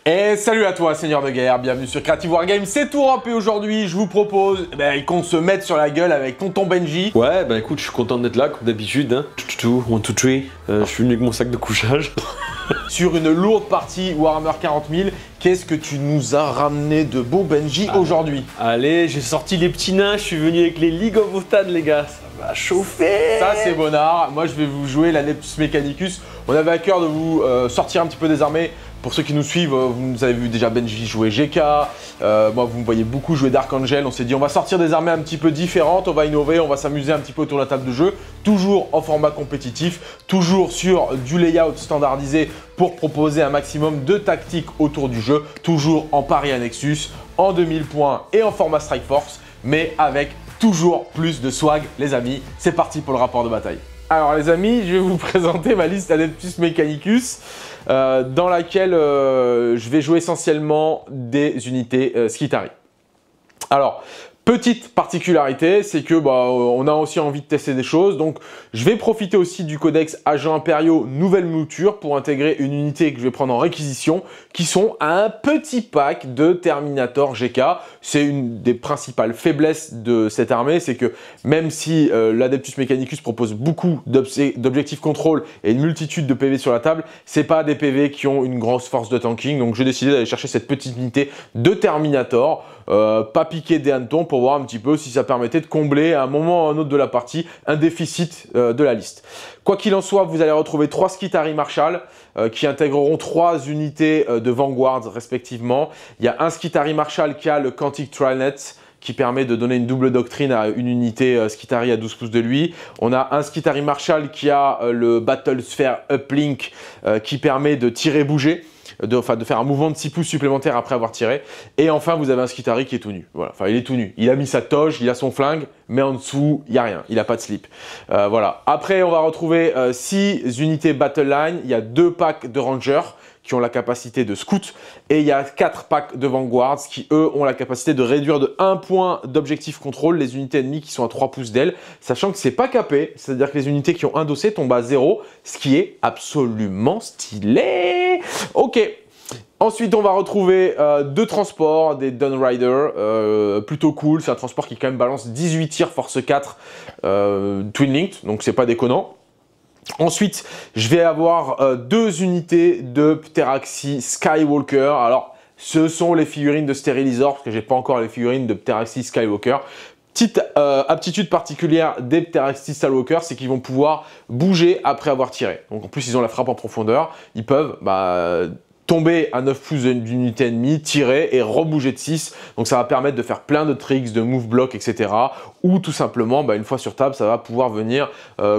Et salut à toi, seigneur de guerre, bienvenue sur Creative Wargames, c'est Tourop et aujourd'hui je vous propose qu'on se mette sur la gueule avec tonton Benji. Ouais, bah écoute, je suis content d'être là, comme d'habitude, hein. 1, 2, 3, je suis venu avec mon sac de couchage. Sur une lourde partie Warhammer 40 000, qu'est-ce que tu nous as ramené de beau Benji aujourd'hui? Allez, j'ai sorti les petits nains, je suis venu avec les League of Votan les gars, ça va chauffer. Ça c'est bonnard, moi je vais vous jouer l'Adeptus Mechanicus. On avait à cœur de vous sortir un petit peu des armées. Pour ceux qui nous suivent, vous avez vu déjà Benji jouer GK, moi vous me voyez beaucoup jouer Dark Angel. On s'est dit on va sortir des armées un petit peu différentes, on va innover, on va s'amuser un petit peu autour de la table de jeu, toujours en format compétitif, toujours sur du layout standardisé pour proposer un maximum de tactiques autour du jeu, toujours en pari à Nexus, en 2000 points et en format Strike Force, mais avec toujours plus de swag les amis. C'est parti pour le rapport de bataille. Alors les amis, je vais vous présenter ma liste Adeptus Mechanicus dans laquelle je vais jouer essentiellement des unités Skitarii. Alors, petite particularité, c'est que on a aussi envie de tester des choses, donc je vais profiter aussi du codex Agents Impériaux Nouvelle Mouture pour intégrer une unité que je vais prendre en réquisition, qui sont un petit pack de Terminator GK. C'est une des principales faiblesses de cette armée, c'est que même si l'Adeptus Mechanicus propose beaucoup d'objectifs contrôle et une multitude de PV sur la table, c'est pas des PV qui ont une grosse force de tanking, donc j'ai décidé d'aller chercher cette petite unité de Terminator, pas piquer des hannetons pour voir un petit peu si ça permettait de combler à un moment ou à un autre de la partie un déficit de la liste. Quoi qu'il en soit, vous allez retrouver 3 Skitarii Marshall qui intégreront 3 unités de Vanguard respectivement. Il y a un Skitarii Marshall qui a le Quantic Trialnet qui permet de donner une double doctrine à une unité Skitarii à 12 pouces de lui. On a un Skitarii Marshall qui a le Battle Sphere Uplink qui permet de tirer-bouger. De faire un mouvement de 6 pouces supplémentaire après avoir tiré. Et enfin, vous avez un Skitarii qui est tout nu. Voilà, enfin, il est tout nu. Il a mis sa toge, il a son flingue, mais en dessous, il n'y a rien. Il n'a pas de slip. Voilà. Après, on va retrouver 6 unités Battle Line. Il y a 2 packs de Rangers qui ont la capacité de scout. Et il y a 4 packs de Vanguards qui, eux, ont la capacité de réduire de 1 point d'objectif contrôle les unités ennemies qui sont à 3 pouces d'aile, sachant que c'est pas capé, c'est-à-dire que les unités qui ont un dossier tombent à 0, ce qui est absolument stylé. Ok. Ensuite, on va retrouver 2 transports, des Dawn Rider, plutôt cool. C'est un transport qui quand même balance 18 tirs force 4 Twin Linked, donc c'est pas déconnant. Ensuite, je vais avoir 2 unités de Pteraxis Skywalker. Alors, ce sont les figurines de Sterilizor, parce que j'ai pas encore les figurines de Pteraxis Skywalker. Petite aptitude particulière des Pteraxis Skywalker, c'est qu'ils vont pouvoir bouger après avoir tiré. Donc en plus, ils ont la frappe en profondeur. Ils peuvent tomber à 9 pouces d'une unité ennemie, tirer et rebouger de 6. Donc ça va permettre de faire plein de tricks, de move block, etc. Ou tout simplement, une fois sur table, ça va pouvoir venir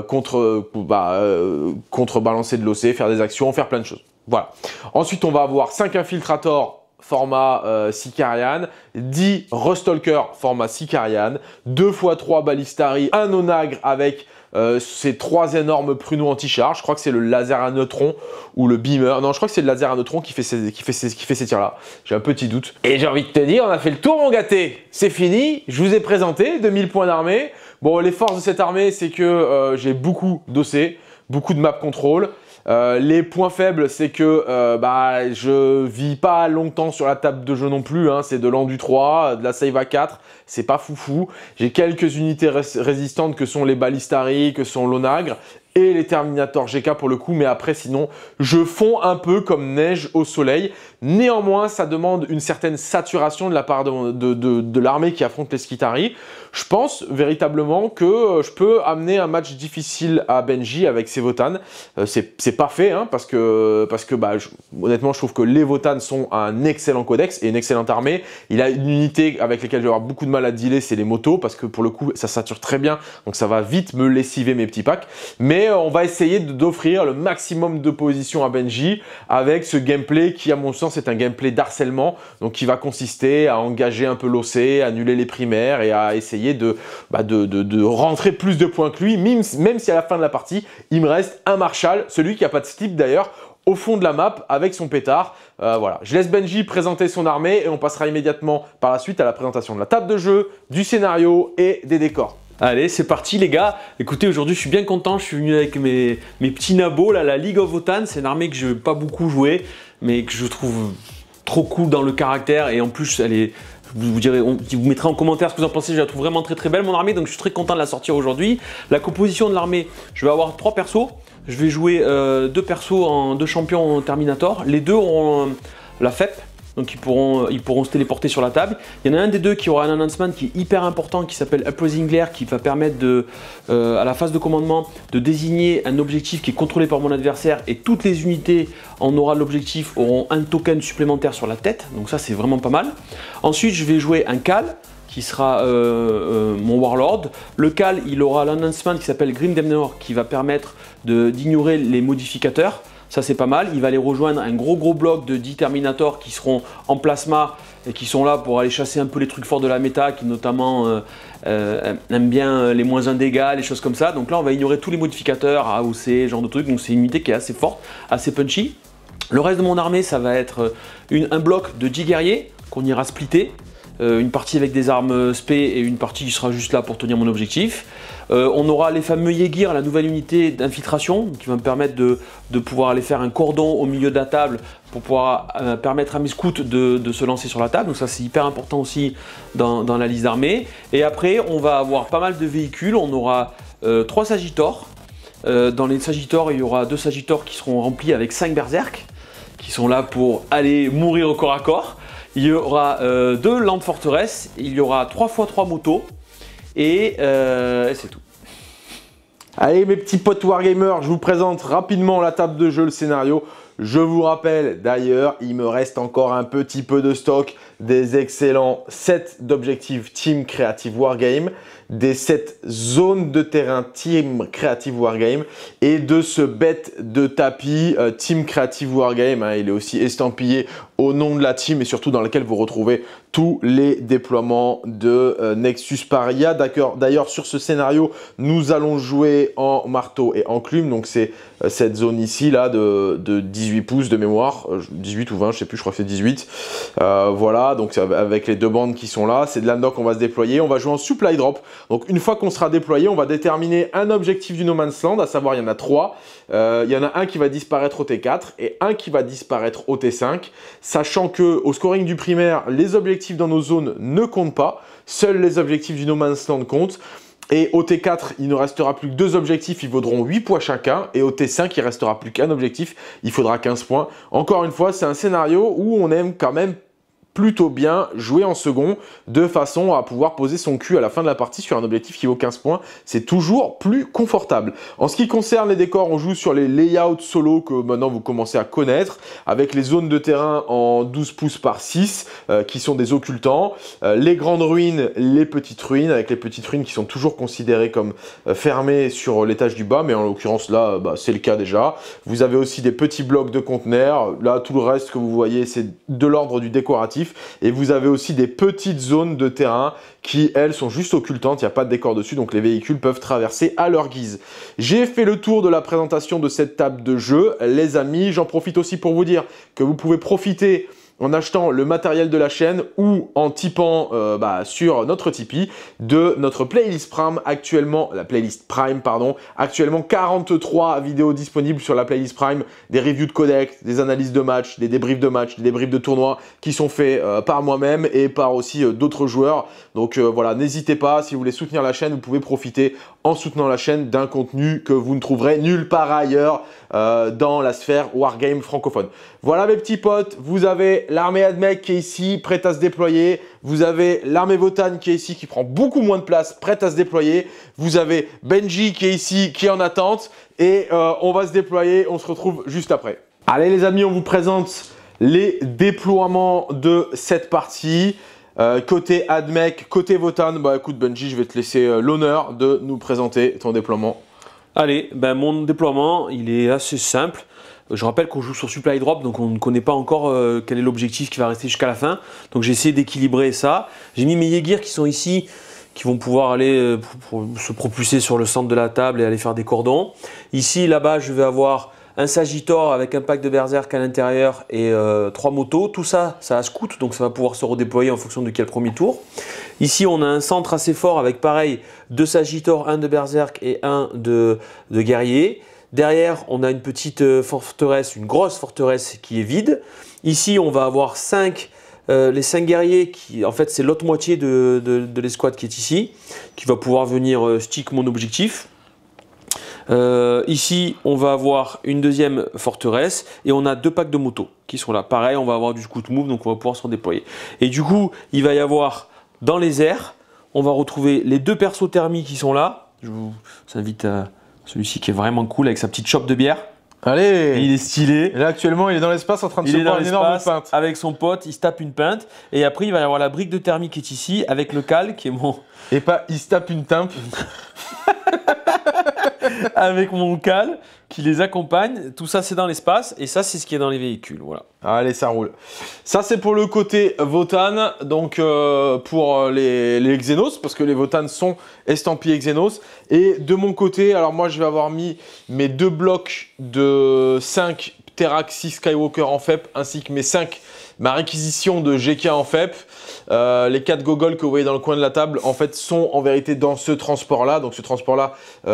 contrebalancer de l'OC, faire des actions, faire plein de choses. Voilà. Ensuite, on va avoir 5 infiltrators format Sicarian, 10 Rustalker format Sicarian, 2 x 3 Ballistari, un Onagre avec ces 3 énormes pruneaux anti-charge. Je crois que c'est le laser à neutrons ou le beamer. Non, je crois que c'est le laser à neutrons qui fait ces tirs-là. J'ai un petit doute. Et j'ai envie de te dire, on a fait le tour, mon gâté. C'est fini. Je vous ai présenté 2000 points d'armée. Bon, les forces de cette armée, c'est que j'ai beaucoup d'OC, beaucoup de map control. Les points faibles, c'est que je vis pas longtemps sur la table de jeu non plus, hein. C'est de l'endu 3, de la save à 4, c'est pas foufou. J'ai quelques unités résistantes que sont les Ballistari, que sont l'Onagre et les Terminator GK pour le coup, mais après sinon, je fonds un peu comme neige au soleil. Néanmoins, ça demande une certaine saturation de la part de l'armée qui affronte les Skitarii. Je pense véritablement que je peux amener un match difficile à Benji avec ses Votan. C'est pas fait, hein, parce que honnêtement, je trouve que les Votan sont un excellent codex et une excellente armée. Il a une unité avec laquelle je vais avoir beaucoup de mal à dealer, c'est les motos, parce que pour le coup, ça sature très bien, donc ça va vite me lessiver mes petits packs. Mais on va essayer d'offrir le maximum de position à Benji avec ce gameplay qui, à mon sens, est un gameplay d'harcèlement, donc qui va consister à engager un peu l'OC, annuler les primaires et à essayer de rentrer plus de points que lui, même si à la fin de la partie, il me reste un Marshall, celui qui n'a pas de slip d'ailleurs, au fond de la map avec son pétard. Voilà, je laisse Benji présenter son armée et on passera immédiatement par la suite à la présentation de la table de jeu, du scénario et des décors. Allez, c'est parti les gars. Écoutez, aujourd'hui je suis bien content, je suis venu avec mes petits nabos, là, la League of Votan. C'est une armée que je n'ai pas beaucoup joué, mais que je trouve trop cool dans le caractère et en plus elle est, vous mettrez en commentaire ce que vous en pensez, je la trouve vraiment très très belle mon armée, donc je suis très content de la sortir aujourd'hui. La composition de l'armée, je vais avoir 3 persos, je vais jouer 2 persos en 2 champions en Terminator, les 2 auront la FEP. Donc ils pourront se téléporter sur la table. Il y en a un des 2 qui aura un announcement qui est hyper important qui s'appelle Uprising Glare qui va permettre à la phase de commandement de désigner un objectif qui est contrôlé par mon adversaire et toutes les unités en aura l'objectif auront un token supplémentaire sur la tête. Donc ça c'est vraiment pas mal. Ensuite je vais jouer un Cal qui sera mon Warlord. Le Cal il aura l'announcement qui s'appelle Grim Demnor qui va permettre d'ignorer les modificateurs. Ça c'est pas mal, il va aller rejoindre un gros bloc de 10 Terminators qui seront en plasma et qui sont là pour aller chasser un peu les trucs forts de la méta qui notamment aiment bien les moins 1 dégâts, les choses comme ça. Donc là on va ignorer tous les modificateurs, AOC, ce genre de trucs, donc c'est une unité qui est assez forte, assez punchy. Le reste de mon armée ça va être un bloc de 10 guerriers qu'on ira splitter. Une partie avec des armes spé et une partie qui sera juste là pour tenir mon objectif. On aura les fameux Yegir, la nouvelle unité d'infiltration qui va me permettre de pouvoir aller faire un cordon au milieu de la table pour pouvoir permettre à mes scouts de se lancer sur la table. Donc ça c'est hyper important aussi dans la liste d'armées. Et après on va avoir pas mal de véhicules, on aura 3 Sagittors. Dans les Sagittors il y aura 2 Sagittors qui seront remplis avec 5 Berserk qui sont là pour aller mourir au corps à corps. Il y aura 2 Land Fortress, il y aura 3 x 3 motos et c'est tout. Allez mes petits potes Wargamers, je vous présente rapidement la table de jeu, le scénario. Je vous rappelle d'ailleurs, il me reste encore un petit peu de stock des excellents sets d'objectifs Team Creative Wargame, des sets zones de terrain Team Creative Wargame et de ce bête de tapis Team Creative Wargame. Il est aussi estampillé au nom de la team et surtout dans lequel vous retrouvez tous les déploiements de Nexus Paria. D'ailleurs, sur ce scénario, nous allons jouer en marteau et enclume. Donc, c'est cette zone ici, là, de 18 pouces de mémoire. 18 ou 20, je sais plus, je crois que c'est 18. Voilà, donc avec les 2 bandes qui sont là. C'est de l'unlock qu'on va se déployer. On va jouer en supply drop. Donc, une fois qu'on sera déployé, on va déterminer un objectif du No Man's Land, à savoir, il y en a 3. Il y en a un qui va disparaître au T4 et un qui va disparaître au T5. Sachant que au scoring du primaire, les objectifs dans nos zones ne comptent pas. Seuls les objectifs du No Man's Land comptent. Et au T4, il ne restera plus que 2 objectifs, ils vaudront 8 points chacun. Et au T5, il ne restera plus qu'un objectif, il faudra 15 points. Encore une fois, c'est un scénario où on aime quand même plutôt bien jouer en second de façon à pouvoir poser son cul à la fin de la partie sur un objectif qui vaut 15 points. C'est toujours plus confortable. En ce qui concerne les décors, on joue sur les layouts solo que maintenant vous commencez à connaître avec les zones de terrain en 12 pouces par 6 qui sont des occultants, les grandes ruines, les petites ruines avec les petites ruines qui sont toujours considérées comme fermées sur l'étage du bas mais en l'occurrence là c'est le cas déjà. Vous avez aussi des petits blocs de conteneurs. Là tout le reste que vous voyez c'est de l'ordre du décoratif. Et vous avez aussi des petites zones de terrain qui, elles, sont juste occultantes. Il n'y a pas de décor dessus, donc les véhicules peuvent traverser à leur guise. J'ai fait le tour de la présentation de cette table de jeu, les amis. J'en profite aussi pour vous dire que vous pouvez profiter en achetant le matériel de la chaîne ou en tipant sur notre Tipeee de notre playlist Prime actuellement, actuellement 43 vidéos disponibles sur la playlist Prime, des reviews de codex, des analyses de matchs, des débriefs de matchs, des débriefs de tournois qui sont faits par moi-même et par aussi d'autres joueurs. Donc voilà, n'hésitez pas, si vous voulez soutenir la chaîne, vous pouvez profiter en soutenant la chaîne d'un contenu que vous ne trouverez nulle part ailleurs dans la sphère Wargame francophone. Voilà mes petits potes, vous avez l'armée Admech qui est ici, prête à se déployer. Vous avez l'armée Votann qui est ici, qui prend beaucoup moins de place, prête à se déployer. Vous avez Benji qui est ici, qui est en attente. Et on va se déployer, on se retrouve juste après. Allez les amis, on vous présente les déploiements de cette partie. Côté Admech, côté Votann, écoute Benji, je vais te laisser l'honneur de nous présenter ton déploiement. Allez, mon déploiement, il est assez simple. Je rappelle qu'on joue sur Supply Drop, donc on ne connaît pas encore quel est l'objectif qui va rester jusqu'à la fin. Donc j'ai essayé d'équilibrer ça. J'ai mis mes Yegir qui sont ici, qui vont pouvoir aller se propulser sur le centre de la table et aller faire des cordons. Ici, là-bas, je vais avoir un Sagittor avec un pack de Berserk à l'intérieur et 3 motos. Tout ça, ça a scout, donc ça va pouvoir se redéployer en fonction de quel premier tour. Ici, on a un centre assez fort avec pareil 2 Sagittor, 1 de Berserk et 1 de guerrier. Derrière, on a une petite forteresse, une grosse forteresse qui est vide. Ici, on va avoir les 5 guerriers qui, en fait, c'est l'autre moitié de l'escouade qui est ici, qui va pouvoir venir stick mon objectif. Ici, on va avoir une deuxième forteresse et on a 2 packs de motos qui sont là. Pareil, on va avoir du scout move, donc on va pouvoir se redéployer. Et du coup, il va y avoir dans les airs, on va retrouver les 2 persos thermiques qui sont là. Je vous invite à celui-ci qui est vraiment cool avec sa petite chope de bière. Allez, et il est stylé. Et là, actuellement, il est dans l'espace en train de se boire une énorme pinte. Avec son pote, il se tape une pinte. Et après, il va y avoir la brique de thermique qui est ici avec le cal qui est mon. Et pas il se tape une timpe. Avec mon cal qui les accompagne. Tout ça, c'est dans l'espace. Et ça, c'est ce qui est dans les véhicules. Voilà. Allez, ça roule. Ça, c'est pour le côté Votann. Donc, pour les Xenos, parce que les Votann sont estampillés Xenos. Et de mon côté, alors moi, je vais avoir mis mes 2 blocs de 5 Teraxis Skywalker en FEP, ainsi que ma réquisition de GK en FEP. Les 4 gogoles que vous voyez dans le coin de la table, en fait, sont en vérité dans ce transport-là. Donc, ce transport-là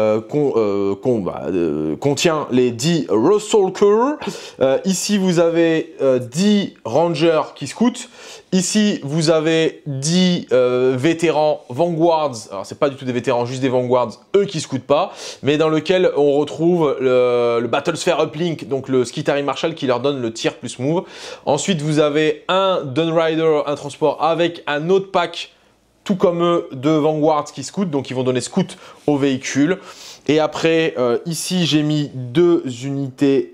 contient les 10 Rustalker. Ici, vous avez 10 Rangers qui scoutent. Ici, vous avez 10 vétérans Vanguards. Alors, c'est pas du tout des vétérans, juste des Vanguards, eux qui scoutent pas. Mais dans lequel on retrouve le Battlesphere Uplink, donc le Skitari Marshal qui leur donne le tir plus move. Ensuite, vous avez un Dunrider, un transport avec un autre pack, tout comme eux, de Vanguards qui scoutent. Donc, ils vont donner scout au véhicule. Et après, ici, j'ai mis 2 unités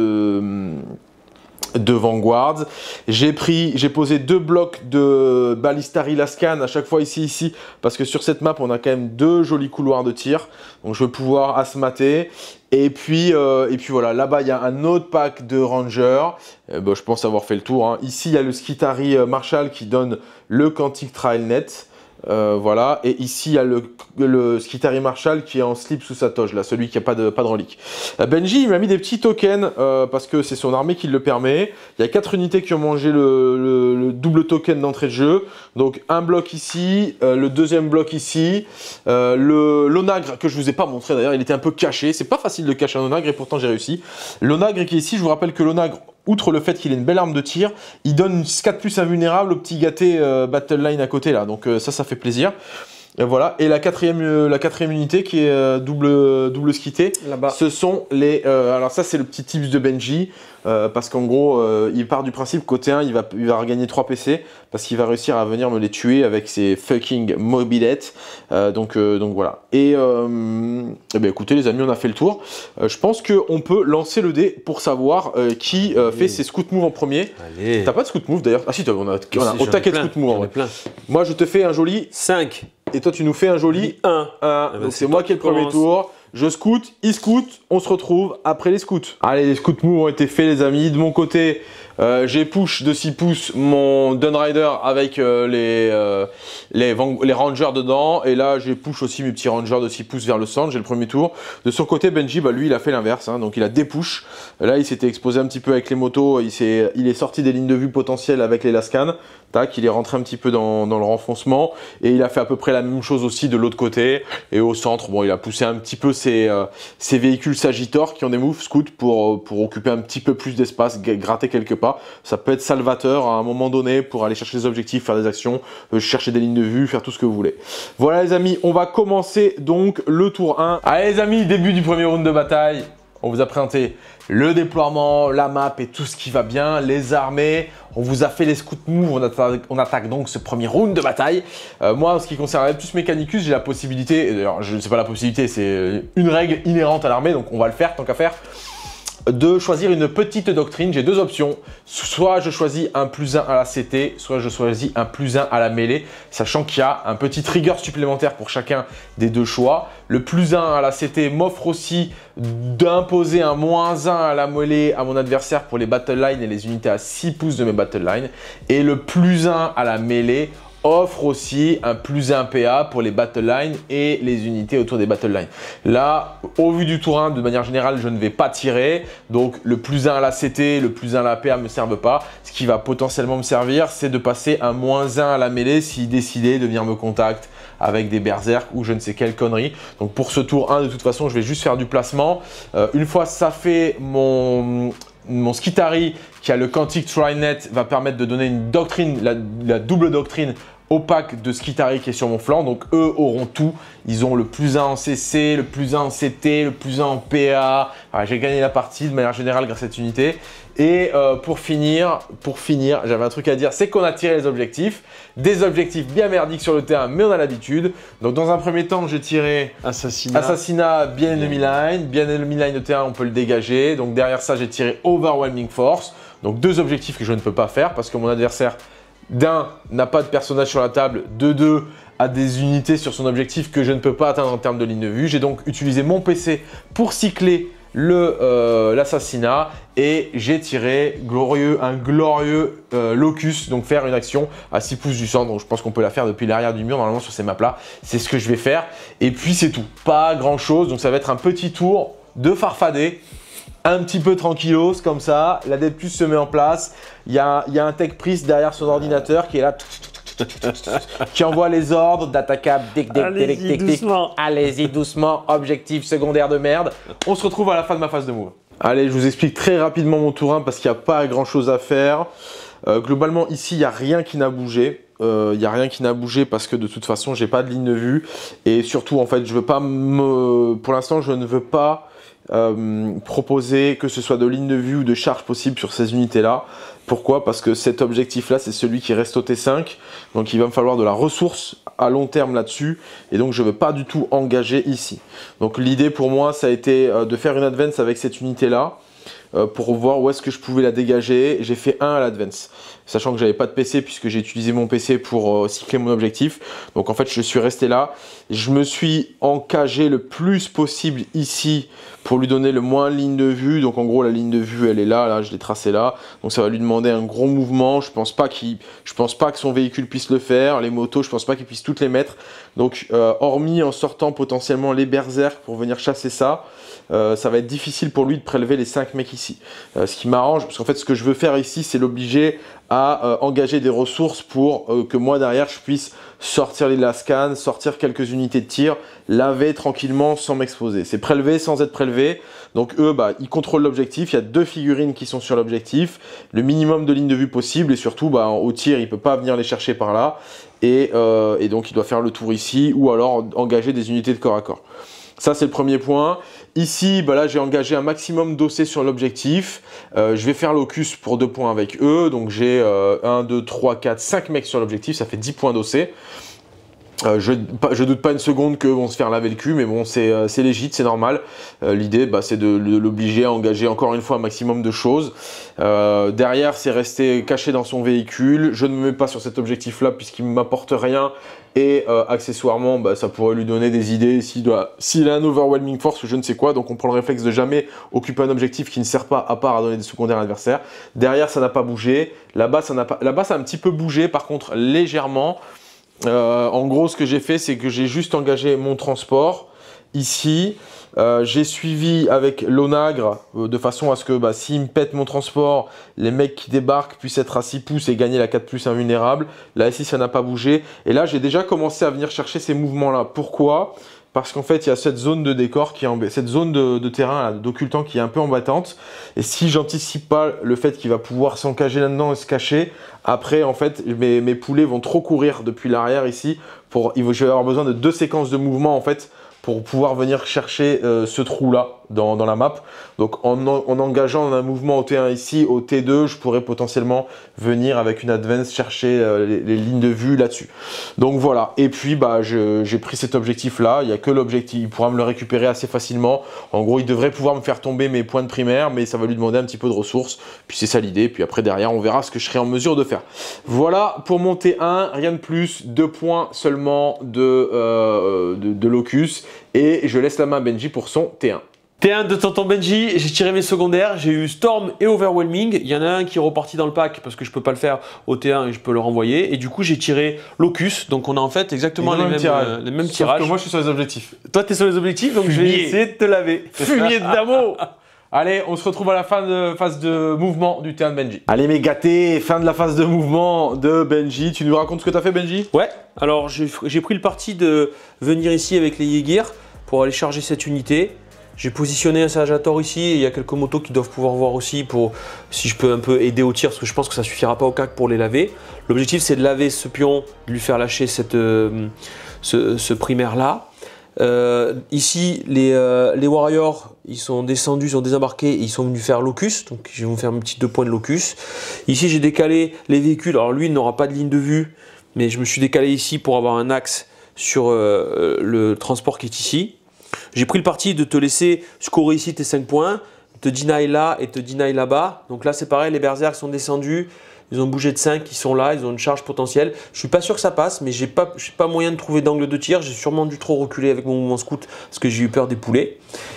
de Vanguards. J'ai posé 2 blocs de Ballistari Lascan à chaque fois ici, parce que sur cette map, on a quand même 2 jolis couloirs de tir. Donc, je vais pouvoir asmater. Et puis voilà, là-bas, il y a un autre pack de Rangers. Je pense avoir fait le tour. Hein. Ici, il y a le Skitari Marshal qui donne le Quantic Trailnet. Voilà, et ici il y a le Skitari Marshal qui est en slip sous sa toge, là, celui qui n'a pas de relique. Benji il m'a mis des petits tokens parce que c'est son armée qui le permet. Il y a 4 unités qui ont mangé le double token d'entrée de jeu. Donc un bloc ici, le deuxième bloc ici, l'onagre que je vous ai pas montré d'ailleurs, il était un peu caché. C'est pas facile de cacher un onagre et pourtant j'ai réussi. L'onagre qui est ici, je vous rappelle que l'onagre, outre le fait qu'il ait une belle arme de tir, il donne une 4+ invulnérable au petit gâté Battle Line à côté là. Donc ça fait plaisir. Voilà. Et la quatrième unité qui est double skité, ce sont les... alors ça c'est le petit tips de Benji. Parce qu'en gros, il part du principe côté 1, il va regagner 3 PC parce qu'il va réussir à venir me les tuer avec ses fucking mobilettes. Donc voilà. Et écoutez les amis, on a fait le tour. Je pense qu'on peut lancer le dé pour savoir qui fait ses scout moves en premier. T'as pas de scout move d'ailleurs? Ah si, on a au taquet de scout move. Moi je te fais un joli 5. Et toi tu nous fais un joli 1. Donc c'est moi qui ai le premier tour. Je scout, il scout, on se retrouve après les scouts. Allez, les scouts moves ont été faits les amis. De mon côté, j'ai push de 6 pouces mon Dunrider avec les Rangers dedans. Et là, j'ai push aussi mes petits Rangers de 6 pouces vers le centre. J'ai le premier tour. De son côté, Benji, lui, il a fait l'inverse. Hein, donc, il a dépush. Là, il s'était exposé un petit peu avec les motos. Il est sorti des lignes de vue potentielles avec les Lascan. Tac, il est rentré un petit peu dans le renfoncement. Et il a fait à peu près la même chose aussi de l'autre côté. Et au centre, bon, il a poussé un petit peu ces véhicules Sagittor qui ont des moves scout pour occuper un petit peu plus d'espace, gratter quelques pas. Ça peut être salvateur à un moment donné pour aller chercher des objectifs, faire des actions, chercher des lignes de vue, faire tout ce que vous voulez. Voilà les amis, on va commencer donc le tour 1. Allez les amis, début du premier round de bataille. On vous a présenté le déploiement, la map et tout ce qui va bien, les armées. On vous a fait les scout moves, on attaque donc ce premier round de bataille. Moi, en ce qui concerne la Lepus Mechanicus, j'ai la possibilité, d'ailleurs, je ne sais pas la possibilité, c'est une règle inhérente à l'armée, donc on va le faire tant qu'à faire, de choisir une petite doctrine. J'ai 2 options, soit je choisis un +1 à la CT, soit je choisis un +1 à la mêlée, sachant qu'il y a un petit trigger supplémentaire pour chacun des 2 choix. Le +1 à la CT m'offre aussi d'imposer un -1 à la mêlée à mon adversaire pour les battle lines et les unités à 6 pouces de mes battle lines. Et le +1 à la mêlée offre aussi un +1 PA pour les battle lines et les unités autour des battle lines. Là, au vu du tour 1, de manière générale, je ne vais pas tirer. Donc, le +1 à la CT, le +1 à la PA ne me servent pas. Ce qui va potentiellement me servir, c'est de passer un -1 à la mêlée s'il décidait de venir me contact avec des berserk ou je ne sais quelle connerie. Donc pour ce tour 1, de toute façon, je vais juste faire du placement. Une fois ça fait, mon Skitari qui a le Quantic Trinet va permettre de donner une doctrine, la double doctrine au pack de Skitari qui est sur mon flanc. Donc eux auront tout. Ils ont le plus 1 en CC, le plus 1 en CT, le plus 1 en PA. Voilà, j'ai gagné la partie de manière générale grâce à cette unité. Et pour finir, j'avais un truc à dire, c'est qu'on a tiré les objectifs. Des objectifs bien merdiques sur le terrain, mais on a l'habitude. Donc dans un premier temps, j'ai tiré Assassinat, bien enemy line. Bien enemy line de terrain, on peut le dégager. Donc derrière ça, j'ai tiré Overwhelming Force. Donc 2 objectifs que je ne peux pas faire parce que mon adversaire, d'un, n'a pas de personnage sur la table, de deux, a des unités sur son objectif que je ne peux pas atteindre en termes de ligne de vue. J'ai donc utilisé mon PC pour cycler l'assassinat et j'ai tiré un glorieux locus, donc faire une action à 6 pouces du centre. Donc je pense qu'on peut la faire depuis l'arrière du mur normalement sur ces maps là, c'est ce que je vais faire et puis c'est tout, pas grand chose. Donc ça va être un petit tour de farfadet, un petit peu tranquillos comme ça. L'Adeptus se met en place, il y a un tech priest derrière son ordinateur qui est là qui envoie les ordres d'attaquable, allez-y doucement, objectif secondaire de merde. On se retrouve à la fin de ma phase de move. Allez, je vous explique très rapidement mon tour 1 parce qu'il n'y a pas grand chose à faire. Globalement, ici, il n'y a rien qui n'a bougé. Il n'y a rien qui n'a bougé parce que de toute façon, j'ai pas de ligne de vue. Et surtout, en fait, je veux pas pour l'instant, je ne veux pas proposer que ce soit de ligne de vue ou de charge possible sur ces unités-là. Pourquoi? Parce que cet objectif-là, c'est celui qui reste au T5. Donc, il va me falloir de la ressource à long terme là-dessus. Et donc, je ne veux pas du tout engager ici. Donc, l'idée pour moi, ça a été de faire une advance avec cette unité-là. Pour voir où est-ce que je pouvais la dégager. J'ai fait 1 à l'advance, sachant que j'avais pas de PC puisque j'ai utilisé mon PC pour cycler mon objectif. Donc en fait je suis resté là, je me suis encagé le plus possible ici pour lui donner le moins de ligne de vue. Donc en gros la ligne de vue elle est là, je l'ai tracée là, donc ça va lui demander un gros mouvement. Je pense pas que son véhicule puisse le faire, les motos je pense pas qu'il puisse toutes les mettre. Donc hormis en sortant potentiellement les berserk pour venir chasser ça, ça va être difficile pour lui de prélever les 5 mecs ici. Ce qui m'arrange, parce qu'en fait ce que je veux faire ici, c'est l'obliger à engager des ressources pour que moi derrière je puisse sortir les lascans, sortir quelques unités de tir, laver tranquillement sans m'exposer. C'est prélever sans être prélevé. Donc eux, ils contrôlent l'objectif. Il y a 2 figurines qui sont sur l'objectif, le minimum de ligne de vue possible et surtout au tir, il ne peut pas venir les chercher par là. Et donc il doit faire le tour ici ou alors engager des unités de corps à corps. Ça, c'est le premier point. Ici, là, j'ai engagé un maximum d'OC sur l'objectif. Je vais faire locus pour 2 points avec eux. Donc, j'ai 1, 2, 3, 4, 5 mecs sur l'objectif. Ça fait 10 points d'OC. Je doute pas une seconde qu'ils vont se faire laver le cul, mais bon, c'est légit, c'est normal. L'idée, c'est de l'obliger à engager encore une fois un maximum de choses. Derrière, c'est rester caché dans son véhicule. Je ne me mets pas sur cet objectif-là puisqu'il ne m'apporte rien. Et accessoirement, ça pourrait lui donner des idées s'il a un overwhelming force ou je ne sais quoi. Donc on prend le réflexe de jamais occuper un objectif qui ne sert pas à part à donner des secondaires à l'adversaire. Derrière, ça n'a pas bougé. Là-bas, ça a un petit peu bougé, par contre, légèrement. En gros, ce que j'ai fait, c'est que j'ai juste engagé mon transport ici. J'ai suivi avec l'onagre de façon à ce que s'il me pète mon transport, les mecs qui débarquent puissent être à 6 pouces et gagner la 4+ invulnérable. Là, ici, ça n'a pas bougé. Et là, j'ai déjà commencé à venir chercher ces mouvements-là. Pourquoi? Parce qu'en fait, il y a cette zone de décor, cette zone de terrain, d'occultant qui est un peu embêtante. Et si j'anticipe pas le fait qu'il va pouvoir s'encager là-dedans et se cacher, après, en fait, mes poulets vont trop courir depuis l'arrière ici. Je vais avoir besoin de 2 séquences de mouvement, en fait, pour pouvoir venir chercher ce trou-là dans la map. Donc en engageant un mouvement au T1 ici, au T2, je pourrais potentiellement venir avec une advance chercher les lignes de vue là-dessus. Donc voilà, et puis j'ai pris cet objectif-là, il n'y a que l'objectif, il pourra me le récupérer assez facilement. En gros, il devrait pouvoir me faire tomber mes points de primaire, mais ça va lui demander un petit peu de ressources, puis c'est ça l'idée, puis après derrière, on verra ce que je serai en mesure de faire. Voilà pour mon T1, rien de plus, 2 points seulement de locus, et je laisse la main à Benji pour son T1. T1 de tonton Benji, j'ai tiré mes secondaires, j'ai eu Storm et Overwhelming. Il y en a un qui est reparti dans le pack parce que je peux pas le faire au T1 et je peux le renvoyer. Et du coup, j'ai tiré Locus. Donc on a en fait exactement les mêmes tirages. Sauf que moi, je suis sur les objectifs. Toi, tu es sur les objectifs, donc je vais essayer de te laver. Fumier de Damo. Allez, on se retrouve à la fin de phase de mouvement du terrain de Benji. Allez mes gâtés, fin de la phase de mouvement de Benji. Tu nous racontes ce que tu as fait Benji? Ouais, alors j'ai pris le parti de venir ici avec les Jaeger pour aller charger cette unité. J'ai positionné un Sagittaire ici et il y a quelques motos qui doivent pouvoir voir aussi pour si je peux un peu aider au tir parce que je pense que ça suffira pas au CAC pour les laver. L'objectif c'est de laver ce pion, de lui faire lâcher ce primaire là. Ici les Warriors ils sont descendus, ils ont désembarqué et ils sont venus faire locus, donc je vais vous faire un petit 2 points de locus. Ici j'ai décalé les véhicules, alors lui il n'aura pas de ligne de vue mais je me suis décalé ici pour avoir un axe sur le transport qui est ici. J'ai pris le parti de te laisser scorer ici tes 5 points, te deny là et te deny là-bas. Donc là c'est pareil, les berserks sont descendus, ils ont bougé de 5, ils sont là, ils ont une charge potentielle. Je suis pas sûr que ça passe, mais j'ai pas moyen de trouver d'angle de tir. J'ai sûrement dû trop reculer avec mon mouvement scout parce que j'ai eu peur des poulets.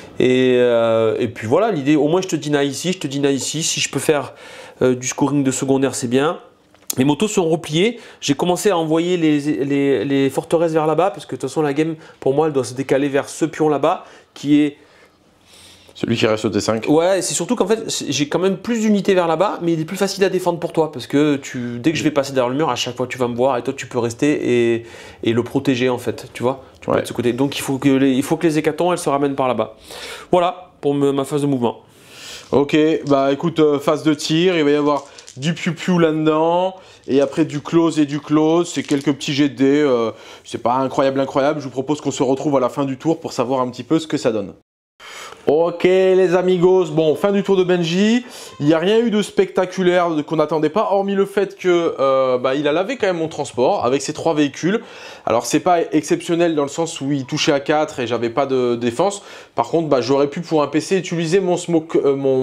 Et puis voilà, l'idée, au moins je te deny ici, je te deny ici. Si je peux faire du scoring de secondaire, c'est bien. Les motos sont repliées, j'ai commencé à envoyer les forteresses vers là-bas parce que de toute façon la game pour moi elle doit se décaler vers ce pion là-bas qui est... Celui qui reste au T5. Ouais, c'est surtout qu'en fait j'ai quand même plus d'unités vers là-bas mais il est plus facile à défendre pour toi parce que dès que je vais passer derrière le mur à chaque fois tu vas me voir et toi tu peux rester et le protéger en fait, tu vois, tu peux être de ce côté. Donc il faut que les hécatons elles se ramènent par là-bas. Voilà pour ma phase de mouvement. Ok, bah écoute, phase de tir, il va y avoir du piou-piou là-dedans, et après du close et du close, c'est quelques petits jets de dés, c'est pas incroyable, je vous propose qu'on se retrouve à la fin du tour pour savoir un petit peu ce que ça donne. Ok les amigos, bon fin du tour de Benji, il n'y a rien eu de spectaculaire qu'on n'attendait pas, hormis le fait que il a lavé quand même mon transport avec ses 3 véhicules. Alors c'est pas exceptionnel dans le sens où il touchait à 4 et j'avais pas de défense. Par contre j'aurais pu pour un PC utiliser mon smoke,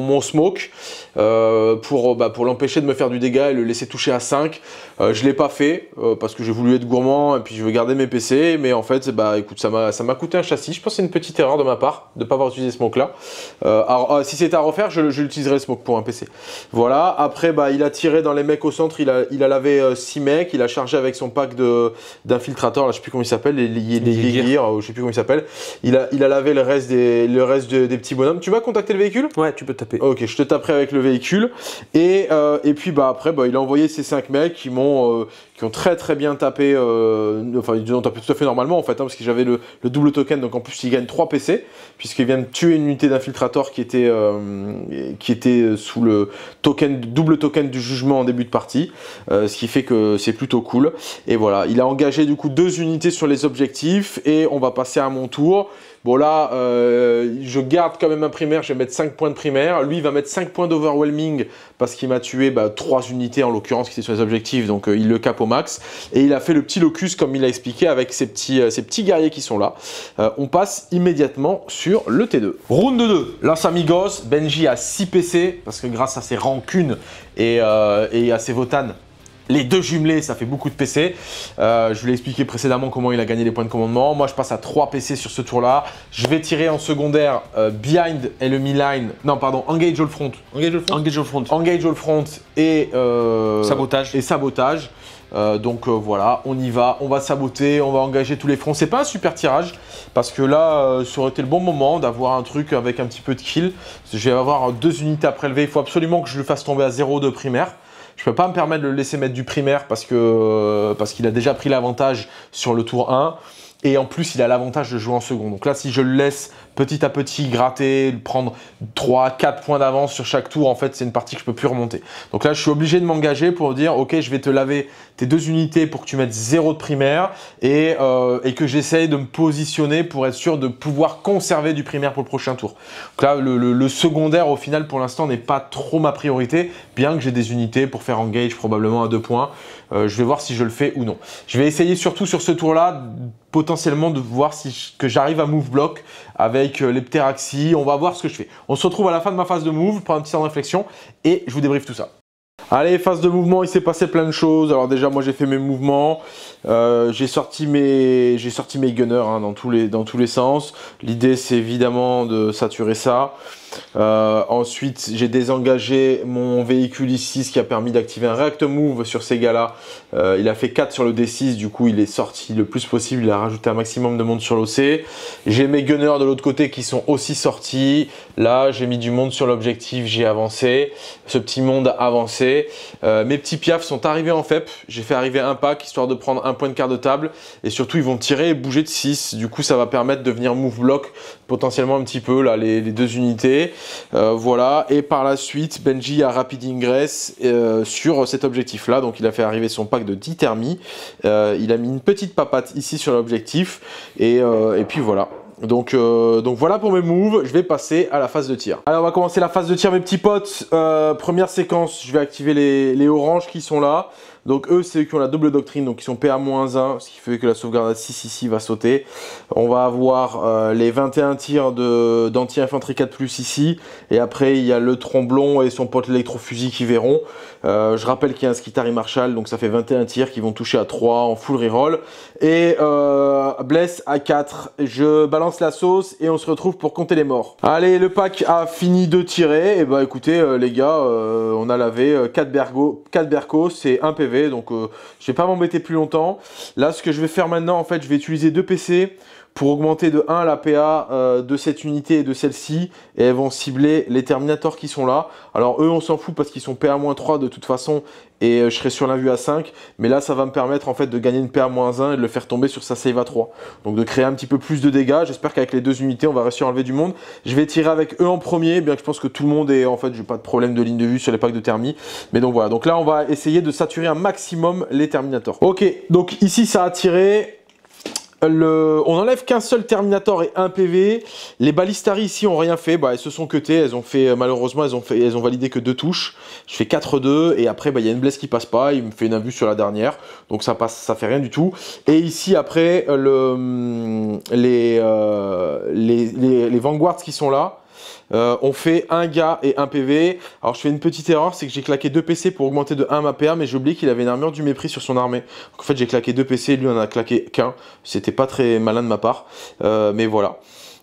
pour l'empêcher de me faire du dégât et le laisser toucher à 5. Je l'ai pas fait parce que j'ai voulu être gourmand et puis je veux garder mes PC, mais en fait écoute ça m'a coûté un châssis. Je pense que c'est une petite erreur de ma part de ne pas avoir utilisé ce smoke là. Si c'était à refaire, je l'utiliserais le smoke pour un PC. Voilà, après il a tiré dans les mecs au centre, il a lavé 6 mecs, il a chargé avec son pack d'infiltrateurs, là je sais plus comment il s'appelle, les Jaeger, je sais plus comment il s'appelle. Il a lavé le reste des petits bonhommes. Tu vas contacter le véhicule? Ouais, tu peux taper. Ok, je te taperai avec le véhicule. Et puis après il a envoyé ces 5 mecs qui ont très bien tapé, enfin ils ont tapé tout à fait normalement en fait, parce que j'avais le double token, donc en plus ils gagnent 3 PC, puisqu'ils viennent tuer une unité d'infiltrator qui était sous le double token du jugement en début de partie, ce qui fait que c'est plutôt cool. Et voilà, il a engagé du coup 2 unités sur les objectifs et on va passer à mon tour. Bon là, je garde quand même un primaire, je vais mettre 5 points de primaire. Lui, il va mettre 5 points d'overwhelming parce qu'il m'a tué 3 unités en l'occurrence qui étaient sur les objectifs, donc il le cap au max. Et il a fait le petit locus comme il a expliqué avec ces petits guerriers qui sont là. On passe immédiatement sur le T2. Round 2, Los Amigos, Benji a 6 PC parce que grâce à ses rancunes et à ses votanes, les 2 jumelés, ça fait beaucoup de PC. Je vous l'ai expliqué précédemment comment il a gagné les points de commandement. Moi, je passe à 3 PC sur ce tour-là. Je vais tirer en secondaire Behind Enemy Line. Non, pardon, Engage All Front. Engage all front. Engage All Front et Sabotage. Voilà, on y va, on va saboter, on va engager tous les fronts. C'est pas un super tirage parce que là, ça aurait été le bon moment d'avoir un truc avec un petit peu de kill. Je vais avoir 2 unités à prélever. Il faut absolument que je le fasse tomber à 0 de primaire. Je peux pas me permettre de le laisser mettre du primaire parce qu'il a déjà pris l'avantage sur le tour 1. Et en plus, il a l'avantage de jouer en second. Donc là, si je le laisse petit à petit gratter, prendre 3-4 points d'avance sur chaque tour, en fait, c'est une partie que je ne peux plus remonter. Donc là, je suis obligé de m'engager pour dire, ok, je vais te laver tes 2 unités pour que tu mettes 0 de primaire et que j'essaye de me positionner pour être sûr de pouvoir conserver du primaire pour le prochain tour. Donc là, le secondaire, au final, pour l'instant, n'est pas trop ma priorité, bien que j'ai des unités pour faire engage probablement à 2 points. Je vais voir si je le fais ou non. Je vais essayer surtout sur ce tour-là, potentiellement de voir que j'arrive à move block avec les pteraxis. On va voir ce que je fais. On se retrouve à la fin de ma phase de move, prendre un petit temps de réflexion et je vous débriefe tout ça. Allez, phase de mouvement, il s'est passé plein de choses. Alors déjà, moi j'ai fait mes mouvements, j'ai sorti mes gunners dans tous les sens. L'idée c'est évidemment de saturer ça. Ensuite, j'ai désengagé mon véhicule ici, ce qui a permis d'activer un React Move sur ces gars-là. Il a fait 4 sur le D6, du coup, il est sorti le plus possible. Il a rajouté un maximum de monde sur l'OC. J'ai mes gunners de l'autre côté qui sont aussi sortis. Là, j'ai mis du monde sur l'objectif, j'ai avancé. Ce petit monde a avancé. Mes petits piafs sont arrivés en FEP. J'ai fait arriver un pack, histoire de prendre un point de quart de table. Et surtout, ils vont tirer et bouger de 6. Du coup, ça va permettre de venir move block potentiellement un petit peu, là, les 2 unités. Voilà. Et par la suite, Benji a rapid ingress sur cet objectif-là. Donc, il a fait arriver son pack de 10 thermies. Il a mis une petite papate ici sur l'objectif. Et puis voilà. Donc voilà pour mes moves, je vais passer à la phase de tir. Alors on va commencer la phase de tir mes petits potes. Première séquence, je vais activer les oranges qui sont là. Donc eux c'est eux qui ont la double doctrine, donc ils sont PA-1, ce qui fait que la sauvegarde à 6 ici va sauter. On va avoir les 21 tirs d'anti-infanterie 4+, ici. Et après il y a le tromblon et son pote l'électrofusil qui verront. Je rappelle qu'il y a un Skitari Marshall, donc ça fait 21 tirs qui vont toucher à 3 en full reroll. Et bless à 4, je balance la sauce et on se retrouve pour compter les morts. Allez, le pack a fini de tirer. Et bah écoutez les gars, on a lavé 4 Berco, c'est 1 PV, donc je vais pas m'embêter plus longtemps. Là ce que je vais faire maintenant, en fait je vais utiliser 2 PC pour augmenter de 1 la PA de cette unité et de celle-ci, et elles vont cibler les Terminators qui sont là. Alors eux on s'en fout parce qu'ils sont PA-3 de toute façon, et je serai sur l'invue à 5, mais là ça va me permettre en fait de gagner une PA-1 et de le faire tomber sur sa save à 3. Donc de créer un petit peu plus de dégâts. J'espère qu'avec les 2 unités on va réussir à enlever du monde. Je vais tirer avec eux en premier, bien que je pense que tout le monde est, en fait j'ai pas de problème de ligne de vue sur les packs de thermie. Mais donc voilà, donc là on va essayer de saturer un maximum les Terminators. Ok, donc ici ça a tiré. On enlève qu'un seul Terminator et 1 PV. Les Ballistari ici ont rien fait, elles se sont cutées, elles ont fait, malheureusement elles ont validé que 2 touches. Je fais 4-2 et après il y a une blesse qui passe pas, il me fait une invue sur la dernière, donc ça passe, ça fait rien du tout. Et ici après les Vanguards qui sont là, on fait 1 gars et 1 PV. Alors je fais une petite erreur, c'est que j'ai claqué 2 PC pour augmenter de 1 ma PA, mais j'ai oublié qu'il avait une armure du mépris sur son armée. Donc en fait j'ai claqué 2 PC, lui en a claqué qu'un. C'était pas très malin de ma part, mais voilà.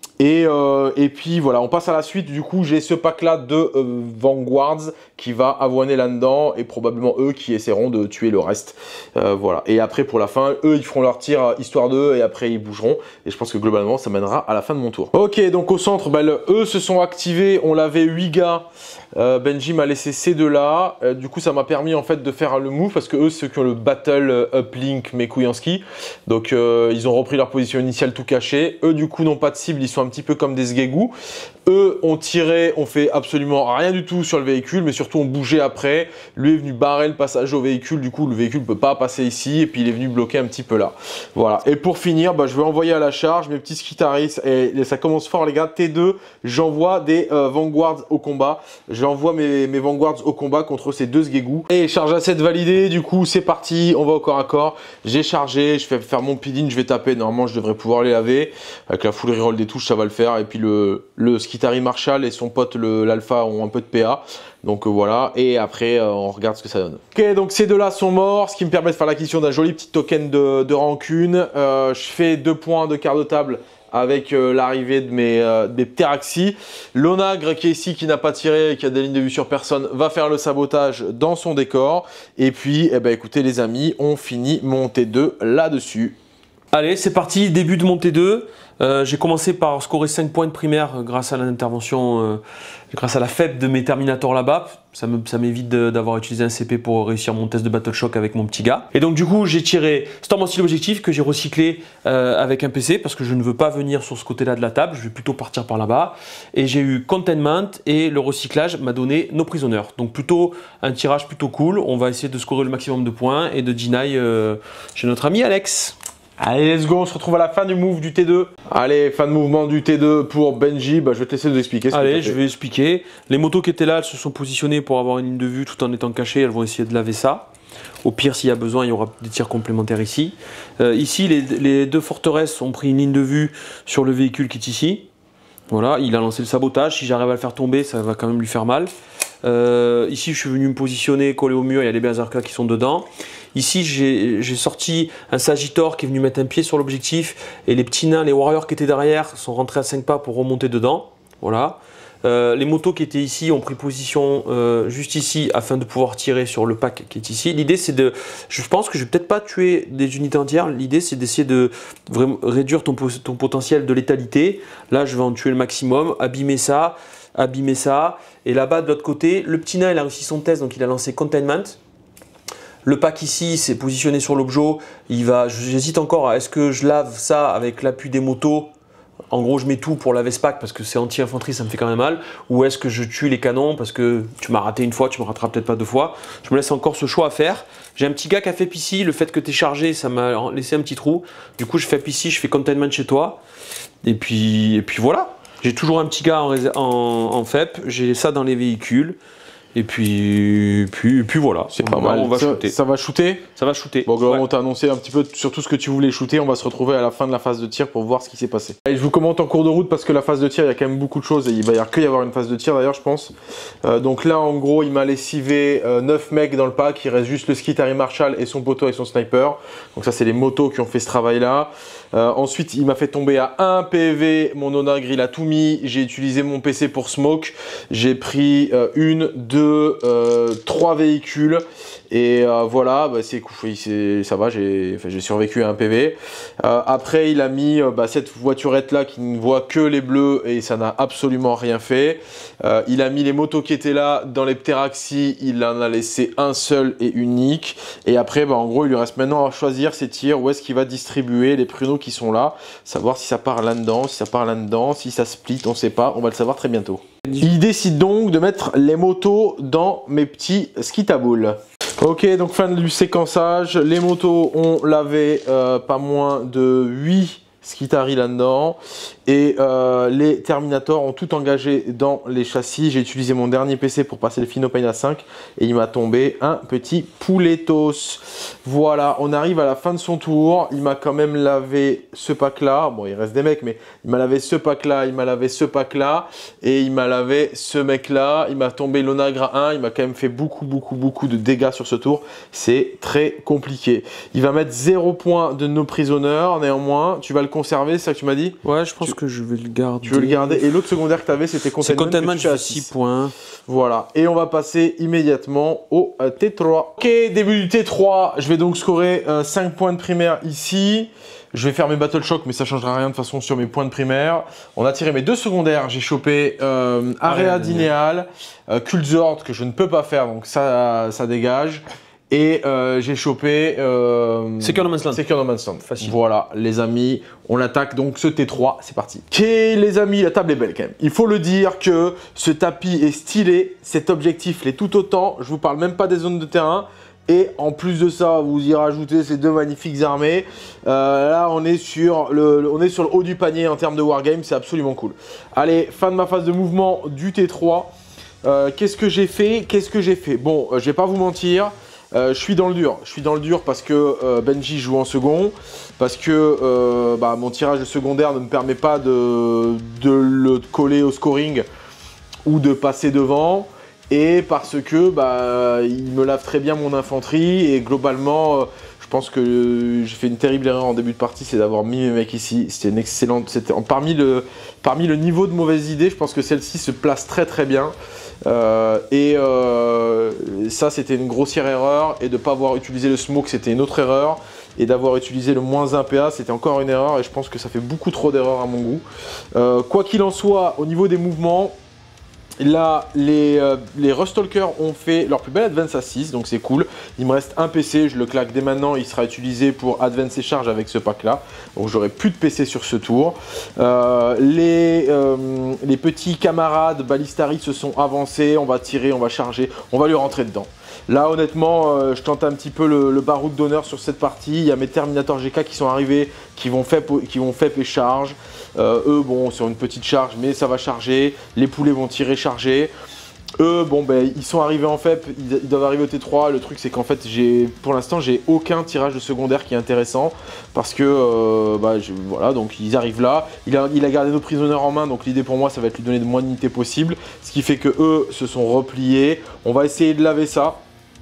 Et puis voilà, on passe à la suite. Du coup, j'ai ce pack là de Vanguards qui va avoiner là-dedans, et probablement eux qui essaieront de tuer le reste. Voilà. Et après, pour la fin, eux ils feront leur tir histoire d'eux, et après ils bougeront. Et je pense que globalement, ça mènera à la fin de mon tour. Ok, donc au centre, eux se sont activés. On l'avait 8 gars. Benji m'a laissé ces 2 là. Du coup, ça m'a permis en fait de faire le move parce que eux, ceux qui ont le battle uplink Mekuyanski. Donc, ils ont repris leur position initiale tout caché. Eux, du coup, n'ont pas de cible. Ils sont un petit peu comme des sgegous. Eux ont tiré, ont fait absolument rien du tout sur le véhicule, mais surtout ont bougé après. Lui est venu barrer le passage au véhicule, du coup le véhicule ne peut pas passer ici, et puis il est venu bloquer un petit peu là. Voilà, et pour finir, je vais envoyer à la charge mes petits Skitaris, et ça commence fort les gars, T2, j'envoie des Vanguards au combat. J'envoie mes Vanguards au combat contre ces 2 sgegous. Et charge à 7 validée, du coup c'est parti, on va au corps à corps. J'ai chargé, je vais faire mon peel-in, je vais taper, normalement je devrais pouvoir les laver. Avec la full reroll des touches ça va le faire, et puis le Skitari Marshall et son pote l'Alpha ont un peu de PA. Donc voilà, et après on regarde ce que ça donne. Ok, donc ces 2 là sont morts, ce qui me permet de faire l'acquisition d'un joli petit token de rancune. Je fais 2 points de quart de table avec l'arrivée de mes Pteraxi. L'Onagre qui est ici, qui n'a pas tiré et qui a des lignes de vue sur personne, va faire le sabotage dans son décor. Et puis, écoutez les amis, on finit mon T2 là-dessus. Allez, c'est parti, début de mon T2. J'ai commencé par scorer 5 points de primaire grâce à l'intervention, grâce à la faible de mes Terminators là-bas. Ça m'évite d'avoir utilisé un CP pour réussir mon test de Battle Shock avec mon petit gars. Et donc du coup, j'ai tiré Storm Hostile Objectif que j'ai recyclé avec un PC parce que je ne veux pas venir sur ce côté-là de la table, je vais plutôt partir par là-bas. Et j'ai eu Containment et le recyclage m'a donné nos prisonneurs. Donc plutôt un tirage plutôt cool. On va essayer de scorer le maximum de points et de deny chez notre ami Alex. Allez, let's go, on se retrouve à la fin du move du T2. Allez, fin de mouvement du T2 pour Benji. Je vais te laisser nous expliquer. Allez, je vais expliquer. Les motos qui étaient là, elles se sont positionnées pour avoir une ligne de vue tout en étant cachées. Elles vont essayer de laver ça. Au pire, s'il y a besoin, il y aura des tirs complémentaires ici. Ici, les 2 forteresses ont pris une ligne de vue sur le véhicule qui est ici. Voilà, il a lancé le sabotage. Si j'arrive à le faire tomber, ça va quand même lui faire mal. Ici, je suis venu me positionner, coller au mur. Il y a les berserkers qui sont dedans. Ici, j'ai sorti un Sagittor qui est venu mettre un pied sur l'objectif, et les petits nains, les warriors qui étaient derrière, sont rentrés à 5 pas pour remonter dedans. Voilà. Les motos qui étaient ici ont pris position juste ici afin de pouvoir tirer sur le pack qui est ici. L'idée c'est de, je pense que je vais peut-être pas tuer des unités entières, l'idée c'est d'essayer de vraiment réduire ton potentiel de létalité. Là je vais en tuer le maximum, abîmer ça, et là-bas de l'autre côté, le petit nain il a réussi son test donc il a lancé Containment. Le pack ici c'est positionné sur l'objet, j'hésite encore à est-ce que je lave ça avec l'appui des motos. En gros, je mets tout pour laver ce pack parce que c'est anti-infanterie, ça me fait quand même mal. Ou est-ce que je tue les canons parce que tu m'as raté une fois, tu me rateras peut-être pas 2 fois. Je me laisse encore ce choix à faire. J'ai un petit gars qui a fait ici, le fait que tu es chargé, ça m'a laissé un petit trou. Du coup, je fais ici, je fais containment chez toi. Et puis voilà. J'ai toujours un petit gars en FEP, j'ai ça dans les véhicules. Et puis voilà, c'est pas mal. On va shooter. Ça va shooter? Ça va shooter. Bon, on t'a annoncé un petit peu sur tout ce que tu voulais shooter. On va se retrouver à la fin de la phase de tir pour voir ce qui s'est passé. Et je vous commente en cours de route parce que la phase de tir, il y a quand même beaucoup de choses. Et il va y avoir une phase de tir d'ailleurs, je pense. Donc là, en gros, il m'a lessivé 9 mecs dans le pack. Il reste juste le Skitari Marshall et son poteau et son sniper. Donc ça, c'est les motos qui ont fait ce travail-là. Ensuite, il m'a fait tomber à 1 PV. Mon Onagre, il a tout mis. J'ai utilisé mon PC pour smoke. J'ai pris 1, 2, 3 véhicules. Et voilà, bah, ça va, j'ai survécu à 1 PV. Après, il a mis cette voiturette-là qui ne voit que les bleus et ça n'a absolument rien fait. Il a mis les motos qui étaient là dans les pteraxis. Il en a laissé un seul et unique. Et après, en gros, il lui reste maintenant à choisir ses tirs. Où est-ce qu'il va distribuer les pruneaux qui sont là. Savoir si ça part là-dedans, si ça part là-dedans, si ça split, on ne sait pas. On va le savoir très bientôt. Il décide donc de mettre les motos dans mes petits skitaboules. Ok, donc fin du séquençage. Les motos ont lavé pas moins de 8 Skitari là-dedans. Et les Terminators ont tout engagé dans les châssis. J'ai utilisé mon dernier PC pour passer le Phinopain à 5 et il m'a tombé un petit pouletos. Voilà, on arrive à la fin de son tour. Il m'a quand même lavé ce pack-là. Bon, il reste des mecs, mais il m'a lavé ce pack-là, il m'a lavé ce pack-là et il m'a lavé ce mec-là. Il m'a tombé l'Onagre à 1. Il m'a quand même fait beaucoup de dégâts sur ce tour. C'est très compliqué. Il va mettre 0 points de nos prisonneurs. Néanmoins, tu vas le conserver, c'est ça que tu m'as dit? Ouais, je pense que je vais le garder. Tu veux le garder. Et l'autre secondaire que tu avais, c'était Containment. C'est Containment, j'ai 6 points. Voilà. Et on va passer immédiatement au T3. Ok, début du T3. Je vais donc scorer 5 points de primaire ici. Je vais faire mes Battle Shock, mais ça ne changera rien de toute façon sur mes points de primaire. On a tiré mes 2 secondaires. J'ai chopé Area Dinéal, Kultzord, que je ne peux pas faire, donc ça dégage. Et j'ai chopé Secure No Man's Land. Secure No Man's Land. Facile. Voilà, les amis, on attaque donc ce T3, c'est parti. Ok, les amis, la table est belle quand même. Il faut le dire que ce tapis est stylé, cet objectif l'est tout autant. Je vous parle même pas des zones de terrain. Et en plus de ça, vous y rajoutez ces 2 magnifiques armées. Là, on est sur le haut du panier en termes de wargame, c'est absolument cool. Allez, fin de ma phase de mouvement du T3. Qu'est-ce que j'ai fait? Bon, je vais pas vous mentir. Je suis dans le dur. Je suis dans le dur parce que Benji joue en second, parce que mon tirage de secondaire ne me permet pas de le coller au scoring ou de passer devant, et parce que il me lave très bien mon infanterie et globalement je pense que j'ai fait une terrible erreur en début de partie, c'est d'avoir mis mes mecs ici. C'était une excellente, parmi le niveau de mauvaises idées, je pense que celle-ci se place très bien. Ça c'était une grossière erreur, et de ne pas avoir utilisé le smoke c'était une autre erreur, et d'avoir utilisé le -1 PA c'était encore une erreur, et je pense que ça fait beaucoup trop d'erreurs à mon goût. Quoi qu'il en soit, au niveau des mouvements, là les Rustalkers ont fait leur plus belle advance à 6, donc c'est cool. Il me reste un PC, je le claque dès maintenant, il sera utilisé pour advance et charge avec ce pack là, donc j'aurai plus de PC sur ce tour. Les petits camarades Ballistari se sont avancés, on va tirer, on va charger, on va lui rentrer dedans. Là honnêtement, je tente un petit peu le baroud d'honneur sur cette partie. Il y a mes Terminator GK qui sont arrivés, qui vont FEP et charge. Eux, bon, sur une petite charge, mais ça va charger. Les poulets vont tirer, charger. Eux, bon, ils sont arrivés en FEP, ils doivent arriver au T3. Le truc, c'est qu'en fait, pour l'instant, j'ai aucun tirage de secondaire qui est intéressant. Parce que, voilà, donc ils arrivent là. Il a gardé nos prisonniers en main, donc l'idée pour moi, ça va être lui donner le moins d'unités possible. Ce qui fait que eux se sont repliés. On va essayer de laver ça.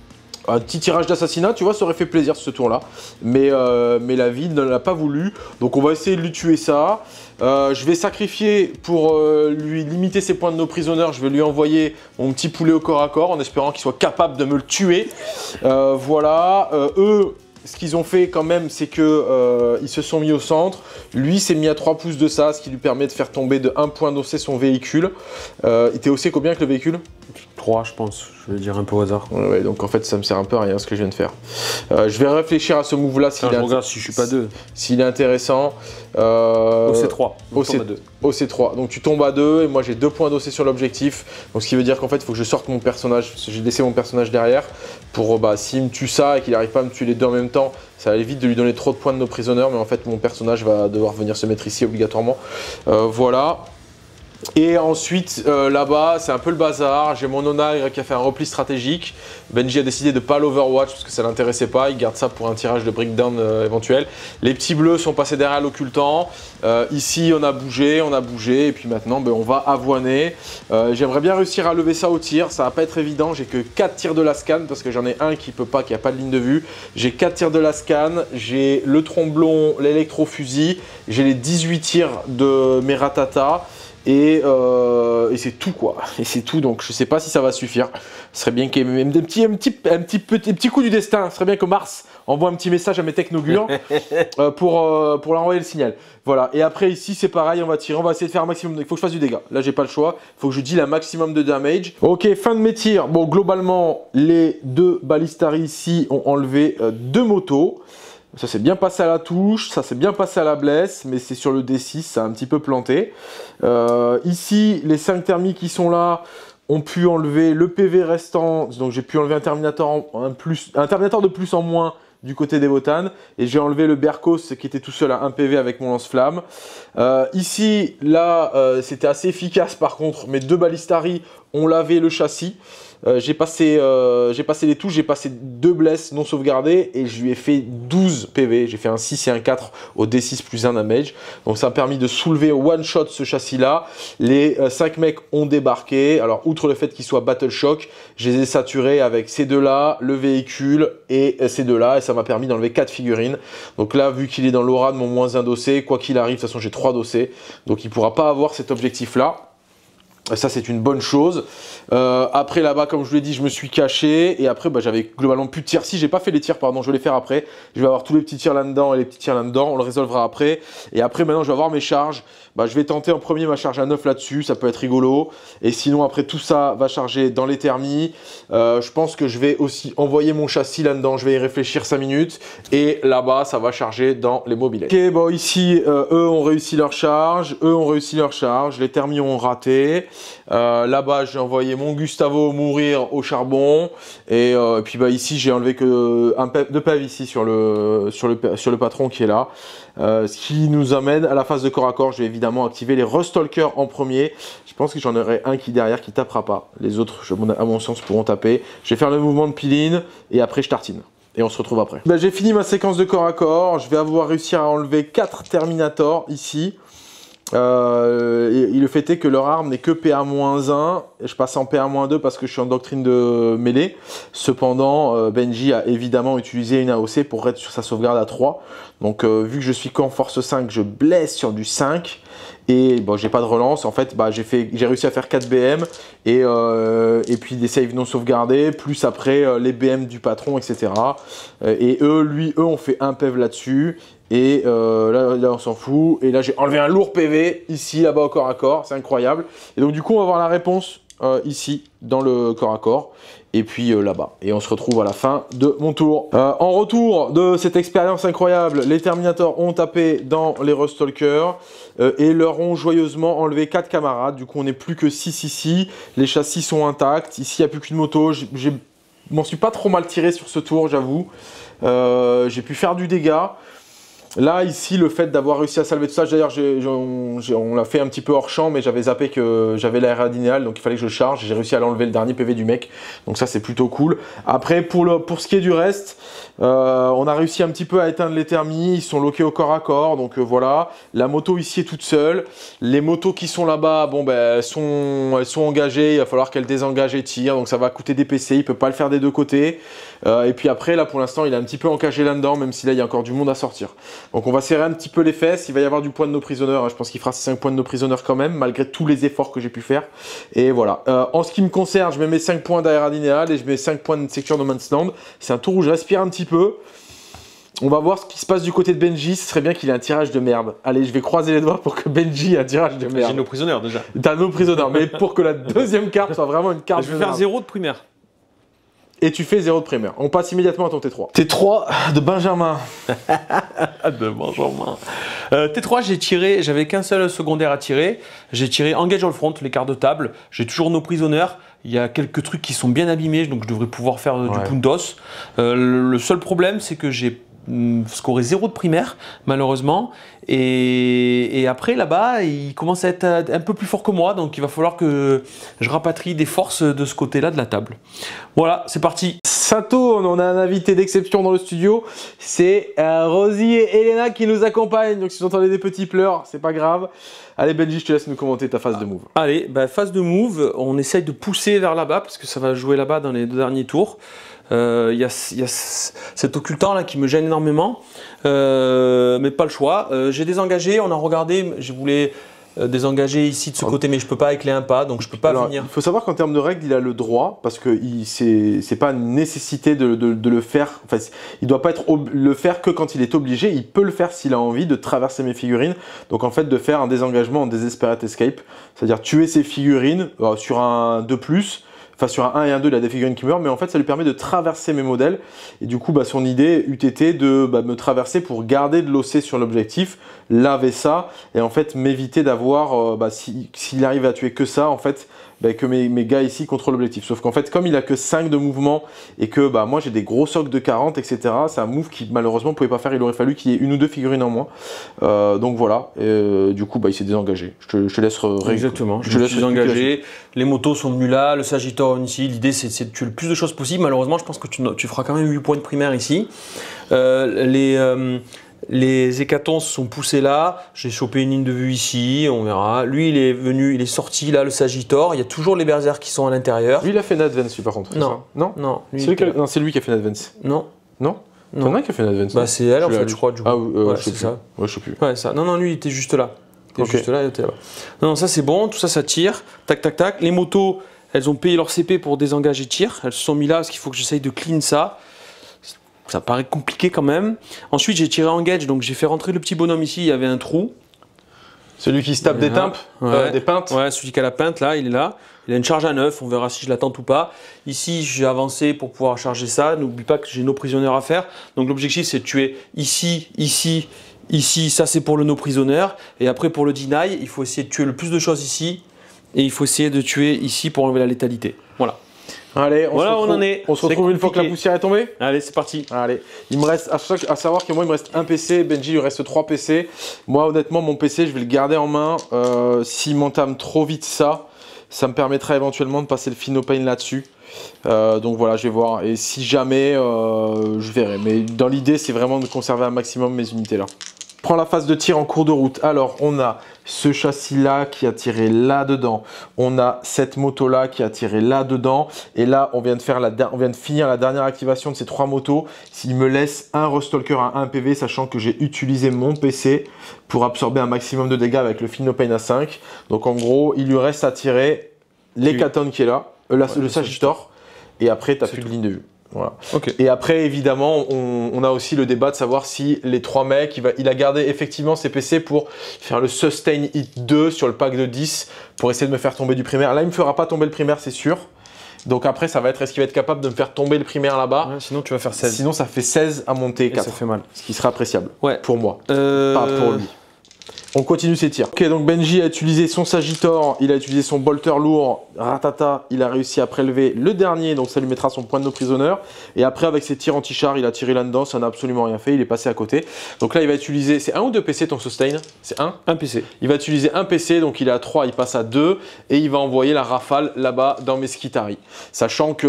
un petit tirage d'assassinat, tu vois, ça aurait fait plaisir ce tour-là. Mais la vie ne l'a pas voulu. Donc on va essayer de lui tuer ça. Je vais sacrifier pour lui limiter ses points de no prisonniers. Je vais lui envoyer mon petit poulet au corps à corps en espérant qu'il soit capable de me le tuer. Voilà. Eux, ce qu'ils ont fait quand même, c'est que ils se sont mis au centre. Lui s'est mis à 3 pouces de ça, ce qui lui permet de faire tomber de 1 point d'OC son véhicule. Il était OC combien avec le véhicule? 3 je pense, je vais dire un peu au hasard. Ouais, donc en fait ça me sert un peu à rien ce que je viens de faire. Je vais réfléchir à ce move là je regarde si je suis pas 2. S'il est intéressant. OC3. OC3. Donc tu tombes à 2 et moi j'ai 2 points d'OC sur l'objectif. Donc ce qui veut dire qu'en fait il faut que je sorte mon personnage. J'ai laissé mon personnage derrière pour s'il me tue ça et qu'il n'arrive pas à me tuer les deux en même temps, ça va éviter de lui donner trop de points de no prisonniers. Mais en fait mon personnage va devoir venir se mettre ici obligatoirement. Voilà. Et ensuite, là-bas, c'est un peu le bazar. J'ai mon Onagre qui a fait un repli stratégique. Benji a décidé de ne pas l'Overwatch parce que ça ne l'intéressait pas. Il garde ça pour un tirage de breakdown éventuel. Les petits bleus sont passés derrière l'occultant. Ici, on a bougé. Et puis maintenant, on va avoiner. J'aimerais bien réussir à lever ça au tir. Ça va pas être évident. J'ai que 4 tirs de la scan parce que j'en ai un qui peut pas, qui n'a pas de ligne de vue. J'ai 4 tirs de la scan. J'ai le tromblon, l'électrofusil. J'ai les 18 tirs de mes ratata. Et c'est tout quoi, et c'est tout, donc je sais pas si ça va suffire. Ce serait bien qu'il y ait même des petits coups du destin. Ce serait bien que Mars envoie un petit message à mes technogures pour leur envoyer le signal. Voilà, et après ici c'est pareil, on va tirer, on va essayer de faire un maximum, il faut que je fasse du dégât. Là j'ai pas le choix, il faut que je deal un maximum de damage. Ok, fin de mes tirs. Bon, globalement, les 2 Ballistari ici ont enlevé 2 motos. Ça s'est bien passé à la touche, ça s'est bien passé à la blesse, mais c'est sur le D6, ça a un petit peu planté. Ici, les 5 thermiques qui sont là ont pu enlever le PV restant, donc j'ai pu enlever un Terminator, un Terminator de plus en moins du côté des Wotan, et j'ai enlevé le Berkos qui était tout seul à 1 PV avec mon lance-flamme. Ici, là, c'était assez efficace par contre, mes 2 Ballistari ont lavé le châssis. J'ai passé les touches, j'ai passé 2 blesses non sauvegardées et je lui ai fait 12 PV. J'ai fait un 6 et un 4 au D6 plus 1 damage. Donc ça a permis de soulever one shot ce châssis là. Les 5 mecs ont débarqué. Alors outre le fait qu'ils soient Battle Shock, je les ai saturés avec ces 2 là, le véhicule et ces 2 là. Et ça m'a permis d'enlever 4 figurines. Donc là, vu qu'il est dans l'aura de mon -1 dossé, quoi qu'il arrive, de toute façon j'ai 3 dossés. Donc il ne pourra pas avoir cet objectif là. Ça c'est une bonne chose. Après là-bas, comme je vous l'ai dit, je me suis caché et après j'avais globalement plus de tirs. Si j'ai pas fait les tirs, pardon, je vais les faire après. Je vais avoir tous les petits tirs là-dedans et les petits tirs là-dedans. On le résolvera après. Et après maintenant je vais avoir mes charges. Je vais tenter en premier ma charge à 9 là-dessus, ça peut être rigolo. Et sinon après tout ça va charger dans les thermies. Je pense que je vais aussi envoyer mon châssis là-dedans. Je vais y réfléchir 5 minutes. Et là-bas ça va charger dans les mobilettes. Ok, bon ici eux ont réussi leur charge. Les thermies ont raté. Là-bas j'ai envoyé mon Gustavo mourir au charbon et puis ici j'ai enlevé que 2 PV ici sur le patron qui est là, ce qui nous amène à la phase de corps à corps. Je vais évidemment activer les Rustalkers en premier. Je pense que j'en aurai un qui derrière qui tapera pas, les autres à mon sens pourront taper. Je vais faire le mouvement de piline et après je tartine. Et on se retrouve après. J'ai fini ma séquence de corps à corps. Je vais avoir réussi à enlever 4 Terminators ici. Et le fait est que leur arme n'est que PA-1, et je passe en PA-2 parce que je suis en doctrine de mêlée. Cependant, Benji a évidemment utilisé une AOC pour être sur sa sauvegarde à 3. Donc vu que je suis qu'en force 5, je blesse sur du 5. Et j'ai pas de relance, en fait j'ai réussi à faire 4 BM et puis des saves non sauvegardés, plus après les BM du patron, etc. Et eux ont fait un PEV là-dessus. Et là on s'en fout. Et là j'ai enlevé un lourd PV ici, là-bas au corps à corps, c'est incroyable. Et donc du coup on va avoir la réponse ici dans le corps à corps. Et puis là-bas. Et on se retrouve à la fin de mon tour. En retour de cette expérience incroyable, les Terminators ont tapé dans les Rustalkers et leur ont joyeusement enlevé 4 camarades. Du coup, on n'est plus que 6 ici. Les châssis sont intacts. Ici, il n'y a plus qu'une moto. Je m'en suis pas trop mal tiré sur ce tour, j'avoue. J'ai pu faire du dégât. Là, ici, le fait d'avoir réussi à salver tout ça, d'ailleurs, on l'a fait un petit peu hors champ, mais j'avais zappé que j'avais l'air adénéal, donc il fallait que je charge. J'ai réussi à l'enlever le dernier PV du mec, donc ça, c'est plutôt cool. Après, pour ce qui est du reste, on a réussi un petit peu à éteindre les thermis, ils sont loqués au corps à corps, donc voilà. La moto ici est toute seule. Les motos qui sont là-bas, bon, ben, elles sont engagées, il va falloir qu'elles désengagent et tirent, donc ça va coûter des PC, il peut pas le faire des deux côtés. Et puis après, là, pour l'instant, il est un petit peu encagé là-dedans, même si là, il y a encore du monde à sortir. Donc on va serrer un petit peu les fesses, il va y avoir du point de nos prisonneurs, hein. Je pense qu'il fera 5 points de nos prisonneurs quand même, malgré tous les efforts que j'ai pu faire. Et voilà. En ce qui me concerne, je me mets 5 points d'aérodynamique et je mets 5 points de Secure No Man's Land. C'est un tour où je respire un petit peu. On va voir ce qui se passe du côté de Benji, ce serait bien qu'il ait un tirage de merde. Allez, je vais croiser les doigts pour que Benji ait un tirage de merde. J'ai nos prisonneurs déjà. T'as nos prisonneurs, mais pour que la deuxième carte soit vraiment une carte Je vais faire 0 de primaire. Et tu fais 0 de primaire. On passe immédiatement à ton T3. T3 de Benjamin. De Benjamin. T3, j'ai tiré, j'avais qu'un seul secondaire à tirer. J'ai tiré Engage All Front, les cartes de table. J'ai toujours nos prisonneurs. Il y a quelques trucs qui sont bien abîmés, donc je devrais pouvoir faire du puntos. Le seul problème, c'est que j'ai scoré 0 de primaire, malheureusement. Et après, là-bas, il commence à être un peu plus fort que moi, donc il va falloir que je rapatrie des forces de ce côté-là de la table. Voilà, c'est parti. Sato, on a un invité d'exception dans le studio. C'est Rosie et Elena qui nous accompagnent. Donc si vous entendez des petits pleurs, c'est pas grave. Allez Benji, je te laisse nous commenter ta phase de move. Allez, bah, phase de move, on essaye de pousser vers là-bas, parce que ça va jouer là-bas dans les 2 derniers tours. Il y a cet occultant là qui me gêne énormément, mais pas le choix. J'ai désengagé, on a regardé, je voulais désengager ici de ce côté, mais je peux pas avec les 1 pas, donc je peux pas venir. Il faut savoir qu'en termes de règles, il a le droit, parce que c'est pas une nécessité de le faire. Enfin, il doit pas le faire que quand il est obligé. Il peut le faire s'il a envie de traverser mes figurines. Donc en fait, de faire un désengagement en Desperate Escape, c'est-à-dire tuer ses figurines sur un 2+. Enfin, sur un 1 et un 2, il a des figurines qui meurent, mais en fait, ça lui permet de traverser mes modèles. Et du coup, bah, son idée eût été de me traverser pour garder de l'OC sur l'objectif, laver ça, et en fait, m'éviter d'avoir, s'il arrive à tuer que ça, en fait, que mes gars ici contrôlent l'objectif. Sauf qu'en fait, comme il a que 5 de mouvement, et que moi, j'ai des gros socs de 40, etc., c'est un move qui, malheureusement, ne pouvait pas faire. Il aurait fallu qu'il y ait 1 ou 2 figurines en moins. Donc voilà, du coup, il s'est désengagé. Je te laisse Exactement, je me suis désengagé. Les motos sont venues là, le Sagittaire ici. L'idée, c'est de tuer le plus de choses possible. Malheureusement, je pense que tu feras quand même 8 points de primaire ici. Les hécatons sont poussés là, j'ai chopé une ligne de vue ici, on verra. Lui, il est venu, il est sorti là, le Sagittaire. Il y a toujours les berserkers qui sont à l'intérieur. Lui, il a fait une advance, lui, par contre. Non. Non. Non. C'est lui qui a fait une advance. Non. Non. Non. T'en as qui a fait une advance. Bah, c'est elle, en fait, je crois, du coup. Ah, ouais, c'est ça. Ouais, je sais plus. Ouais, ça. Non, lui, il était juste là. Il était juste là, il était là. Non, ça, c'est bon. Tout ça, ça tire. Tac, tac, tac. Les motos, elles ont payé leur CP pour désengager tir. Elles se sont mis là parce qu'il faut que j'essaye de clean ça. Ça paraît compliqué quand même. Ensuite, j'ai tiré Engage, donc j'ai fait rentrer le petit bonhomme ici. Il y avait un trou. Celui qui se tape des timpes, des pintes. Ouais, celui qui a la pinte là, il est là. Il a une charge à 9, on verra si je la tente ou pas. Ici, j'ai avancé pour pouvoir charger ça. N'oublie pas que j'ai nos prisonniers à faire. Donc l'objectif, c'est de tuer ici, ici, ici. Ça, c'est pour le no prisonneur. Et après, pour le deny, il faut essayer de tuer le plus de choses ici. Et il faut essayer de tuer ici pour enlever la létalité. Voilà. Allez, on se retrouve une fois que la poussière est tombée. Allez, c'est parti. Allez, il me reste à savoir que moi il me reste un PC, Benji il lui reste 3 PC. Moi honnêtement mon PC je vais le garder en main. S'il m'entame trop vite ça me permettra éventuellement de passer le Finopane là-dessus. Donc voilà, je vais voir. Et si jamais, je verrai. Mais dans l'idée c'est vraiment de conserver un maximum mes unités là. Prends la phase de tir en cours de route. Alors, on a ce châssis-là qui a tiré là-dedans. On a cette moto-là qui a tiré là-dedans. Et là, on vient de finir la dernière activation de ces 3 motos. S'il me laisse un Rustalker à 1 PV, sachant que j'ai utilisé mon PC pour absorber un maximum de dégâts avec le Finopane à 5. Donc, en gros, il lui reste à tirer l'hécaton qui est là, le Sagittaire. Et après, tu n'as plus de ligne de vue. Voilà. Okay. Et après, évidemment, on a aussi le débat de savoir si les 3 mecs, il a gardé effectivement ses PC pour faire le Sustain Hit 2 sur le pack de 10 pour essayer de me faire tomber du primaire. Là, il ne me fera pas tomber le primaire, c'est sûr. Donc après, ça va être, est-ce qu'il va être capable de me faire tomber le primaire là-bas? Sinon, tu vas faire 16. Sinon, ça fait 16 à monter 4. Ça fait mal. Ce qui sera appréciable pour moi, pas pour lui. On continue ses tirs. Ok, donc Benji a utilisé son Sagittor, il a utilisé son bolter lourd, ratata, il a réussi à prélever le dernier, donc ça lui mettra son point de no prisonneur. Et après, avec ses tirs anti-char, il a tiré là-dedans, ça n'a absolument rien fait, il est passé à côté. Donc là, il va utiliser, c'est 1 ou 2 PC ton sustain? C'est 1? 1 PC. Il va utiliser un PC, donc il est à 3, il passe à 2, et il va envoyer la rafale là-bas dans Mesquitari. Sachant que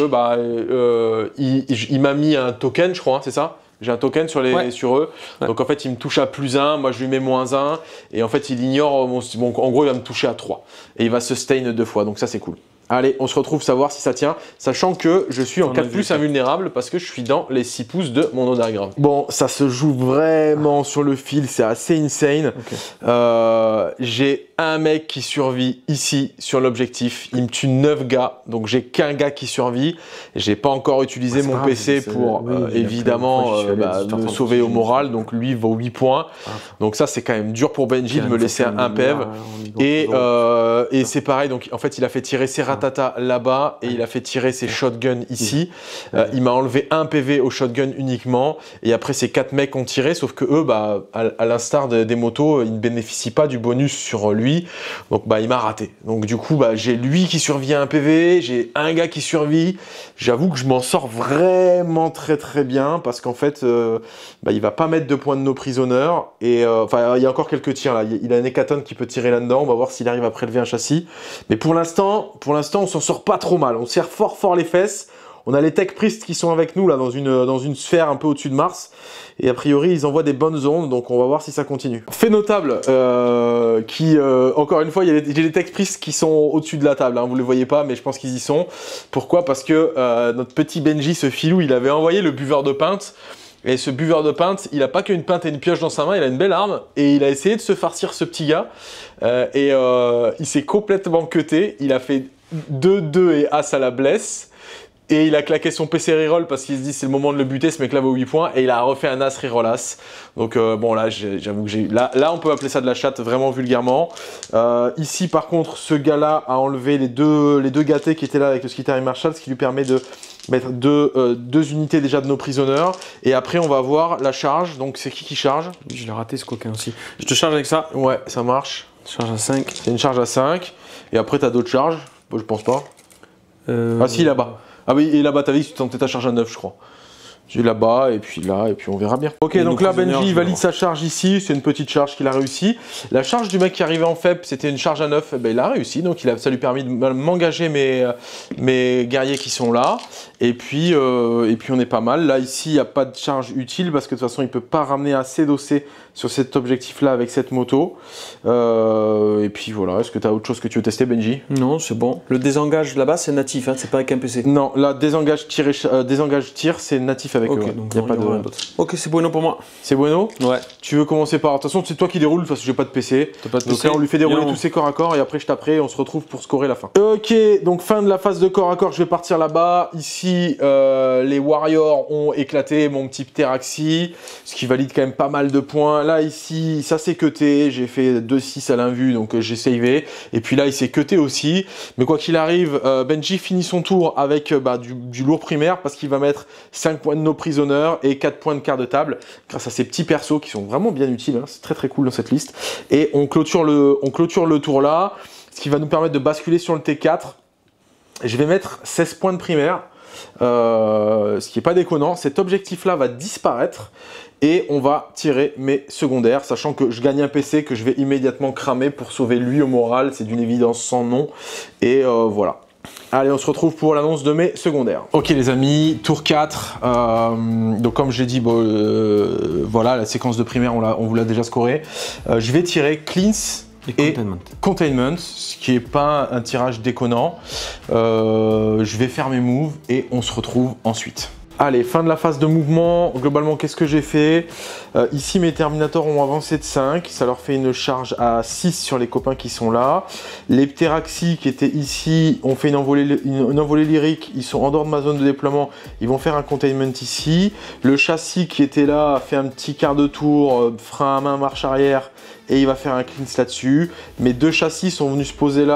il m'a mis un token, je crois, hein, c'est ça? J'ai un token sur eux, donc en fait il me touche à +1, moi je lui mets -1, et en fait il ignore, en gros il va me toucher à 3, et il va sustain 2 fois, donc ça c'est cool. Allez, on se retrouve savoir si ça tient, sachant que je suis en 4+ invulnérable parce que je suis dans les 6 pouces de mon onagramme. Bon, ça se joue vraiment sur le fil, c'est assez insane. Okay. J'ai un mec qui survit ici sur l'objectif, il me tue 9 gars, donc j'ai qu'un gars qui survit. J'ai pas encore utilisé mon PC pour évidemment me sauver au moral, donc lui vaut 8 points. Donc ça c'est quand même dur pour Benji de me laisser un PEV. Et c'est pareil, donc en fait il a fait tirer ses ratata là-bas et il a fait tirer ses shotguns ici. Il m'a enlevé un PV au shotgun uniquement, et après ces 4 mecs ont tiré, sauf que eux, à l'instar des motos, ils ne bénéficient pas du bonus sur lui. Donc il m'a raté. Donc du coup j'ai lui qui survit à un PV, j'ai un gars qui survit. J'avoue que je m'en sors vraiment très bien parce qu'en fait il va pas mettre de points de no prisonneurs, et il y a encore quelques tirs là. Il a un hécatombe qui peut tirer là-dedans. On va voir s'il arrive à prélever un châssis. Mais pour l'instant on s'en sort pas trop mal. On serre fort les fesses. On a les tech priests qui sont avec nous là dans une sphère un peu au-dessus de Mars, et a priori ils envoient des bonnes ondes, donc on va voir si ça continue. Fait notable, encore une fois, j'ai les tech priests qui sont au-dessus de la table, hein, vous ne les voyez pas, mais je pense qu'ils y sont. Pourquoi? Parce que notre petit Benji, ce filou, il avait envoyé le buveur de pinte. Et ce buveur de pinte, il a pas qu'une pinte et une pioche dans sa main, il a une belle arme, et il a essayé de se farcir ce petit gars, il s'est complètement cuté, il a fait 2-2 et as à la blesse, et il a claqué son PC reroll parce qu'il se dit c'est le moment de le buter, ce mec là vaut 8 points, et il a refait un as reroll as. Donc bon là j'avoue que là on peut appeler ça de la chatte vraiment vulgairement. Ici par contre ce gars là a enlevé les deux gâtés qui étaient là avec le Skitari Marshall, ce qui lui permet de mettre deux unités déjà de nos prisonneurs, et après on va voir la charge. Donc c'est qui charge? Je l'ai raté ce coquin aussi. Je te charge avec ça? Ouais, ça marche. Charge à 5. C'est une charge à 5, et après t'as d'autres charges? Bon, je pense pas. Ah si, là-bas. Ah oui, et là-bas, t'as vu que tu tentais ta charge à 9, je crois. J'ai là-bas, et puis là, et puis on verra bien. Ok, donc là, Benji valide sa charge ici. C'est une petite charge qu'il a réussi. La charge du mec qui arrivait en faible, c'était une charge à 9. Eh ben, il a réussi, donc ça lui a permis de m'engager mes guerriers qui sont là. Et puis on est pas mal. Là, ici, il n'y a pas de charge utile parce que de toute façon, il ne peut pas ramener assez d'OC sur cet objectif-là avec cette moto. Et puis voilà, est-ce que tu as autre chose que tu veux tester, Benji? Non, c'est bon. Le désengage là-bas, c'est natif, hein, c'est pas avec un PC. Non, là, désengage tir, c'est natif avec eux. Donc y a pas de... Ok, c'est bueno pour moi. C'est bueno? Ouais. Tu veux commencer par... De toute façon, c'est toi qui déroule parce que j'ai pas de PC. Donc là, on lui fait dérouler tous ses corps à corps, et après, je taperai et on se retrouve pour scorer la fin. Ok, donc fin de la phase de corps à corps, je vais partir là-bas. Ici, les Warriors ont éclaté mon petit Pteraxi, ce qui valide quand même pas mal de points. Là, ici, ça s'est cuté. J'ai fait 2-6 à l'invue, donc j'ai savé. Et puis là, il s'est cuté aussi. Mais quoi qu'il arrive, Benji finit son tour avec du lourd primaire parce qu'il va mettre 5 points de no prisonneurs et 4 points de quart de table grâce à ces petits persos qui sont vraiment bien utiles, hein. C'est très cool dans cette liste. Et on clôture le tour là, ce qui va nous permettre de basculer sur le T4. Je vais mettre 16 points de primaire, ce qui n'est pas déconnant. Cet objectif là va disparaître et on va tirer mes secondaires, sachant que je gagne un PC que je vais immédiatement cramer pour sauver lui au moral. C'est d'une évidence sans nom, et voilà. Allez, on se retrouve pour l'annonce de mes secondaires. Ok les amis, tour 4. Donc comme je l'ai dit, voilà, la séquence de primaire, on vous l'a déjà scoré. Je vais tirer Cleanse et Containment, ce qui n'est pas un tirage déconnant. Je vais faire mes moves et on se retrouve ensuite. Allez, fin de la phase de mouvement. Globalement, qu'est-ce que j'ai fait? Ici, mes Terminators ont avancé de 5. Ça leur fait une charge à 6 sur les copains qui sont là. Les Pteraxi qui étaient ici ont fait une envolée lyrique. Ils sont en dehors de ma zone de déploiement. Ils vont faire un containment ici. Le châssis qui était là a fait un petit quart de tour, frein à main, marche arrière. Et il va faire un cleanse là-dessus. Mes deux châssis sont venus se poser là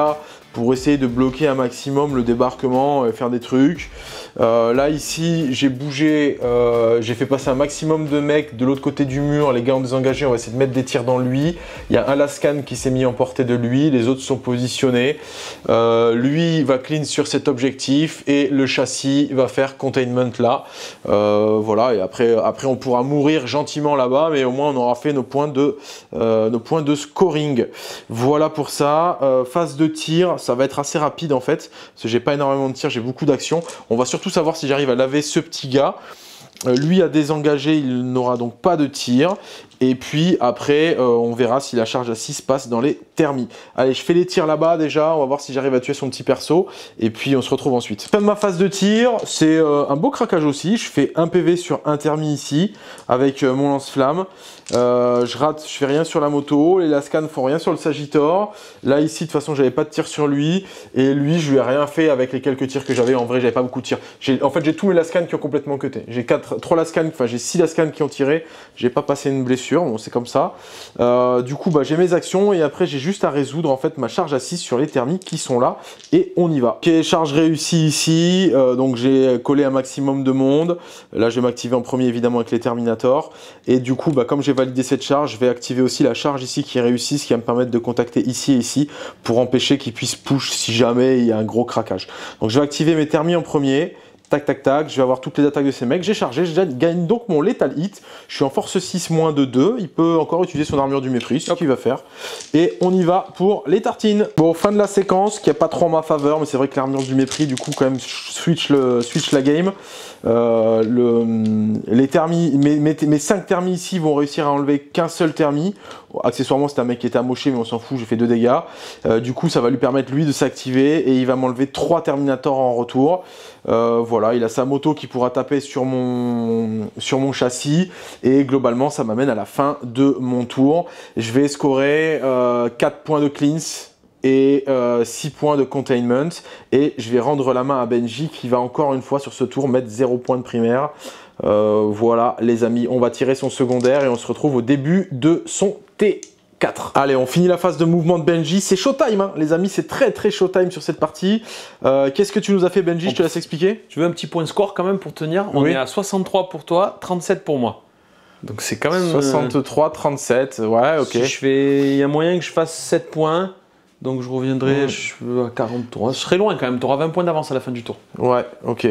pour essayer de bloquer un maximum le débarquement et faire des trucs. Là ici j'ai bougé, j'ai fait passer un maximum de mecs de l'autre côté du mur, les gars ont désengagé, on va essayer de mettre des tirs dans lui. Il y a un lascan qui s'est mis en portée de lui, les autres sont positionnés. Lui va clean sur cet objectif et le châssis va faire containment là. Voilà, et après on pourra mourir gentiment là-bas, mais au moins on aura fait nos points de scoring. Voilà pour ça. Phase de tir, ça va être assez rapide en fait, parce que j'ai pas énormément de tir, j'ai beaucoup d'actions. On va surtout savoir si j'arrive à laver ce petit gars. Lui a désengagé, il n'aura donc pas de tir. Et puis après, on verra si la charge à 6 passe dans les thermis. Allez, je fais les tirs là-bas déjà, on va voir si j'arrive à tuer son petit perso. Et puis on se retrouve ensuite. Fin de ma phase de tir, c'est un beau craquage aussi. Je fais un PV sur un thermi ici, avec mon lance-flamme. Je rate, je fais rien sur la moto. Les lascans font rien sur le Sagittor. Là ici, de toute façon, j'avais pas de tir sur lui. Et lui, je lui ai rien fait avec les quelques tirs que j'avais. En vrai, j'avais pas beaucoup de tirs. En fait, j'ai tous mes lascans qui ont complètement cuté. J'ai 6 lascans qui ont tiré. J'ai pas passé une blessure. Bon, c'est comme ça. Du coup, j'ai mes actions et après, j'ai juste à résoudre en fait ma charge à 6 sur les thermiques qui sont là et on y va. Ok, charge réussie ici. Donc, j'ai collé un maximum de monde. Là, je vais m'activer en premier évidemment avec les Terminators. Et du coup, comme j'ai validé cette charge, je vais activer aussi la charge ici qui est réussie, ce qui va me permettre de contacter ici et ici pour empêcher qu'ils puissent push si jamais il y a un gros craquage. Donc, je vais activer mes thermis en premier. Tac, tac, tac, je vais avoir toutes les attaques de ces mecs. J'ai chargé, je gagne donc mon Lethal Hit. Je suis en force 6 moins de 2. Il peut encore utiliser son armure du mépris, ce qu'il va faire. Et on y va pour les tartines. Bon, fin de la séquence, qui n'est pas trop en ma faveur, mais c'est vrai que l'armure du mépris, du coup, quand même, switch la game. Les thermis, mes 5 thermis ici vont réussir à enlever qu'un seul thermi. Accessoirement, c'est un mec qui était amoché, mais on s'en fout, j'ai fait 2 dégâts. Du coup, ça va lui permettre, lui, de s'activer et il va m'enlever 3 Terminators en retour. Voilà, il a sa moto qui pourra taper sur mon châssis et globalement, ça m'amène à la fin de mon tour. Je vais scorer 4 points de cleans et 6 points de containment et je vais rendre la main à Benji qui va encore une fois sur ce tour mettre 0 points de primaire. Voilà les amis, on va tirer son secondaire et on se retrouve au début de son T4. Allez, on finit la phase de mouvement de Benji. C'est showtime, hein, les amis, c'est très showtime sur cette partie. Qu'est-ce que tu nous as fait, Benji? Je te laisse expliquer. Tu veux un petit point de score quand même pour tenir? On est à 63 pour toi, 37 pour moi. Donc c'est quand même... 63, 37, ouais, ok. Si il y a moyen que je fasse 7 points. Donc je reviendrai à 43. Je serai loin quand même, tu auras 20 points d'avance à la fin du tour. Ouais, ok.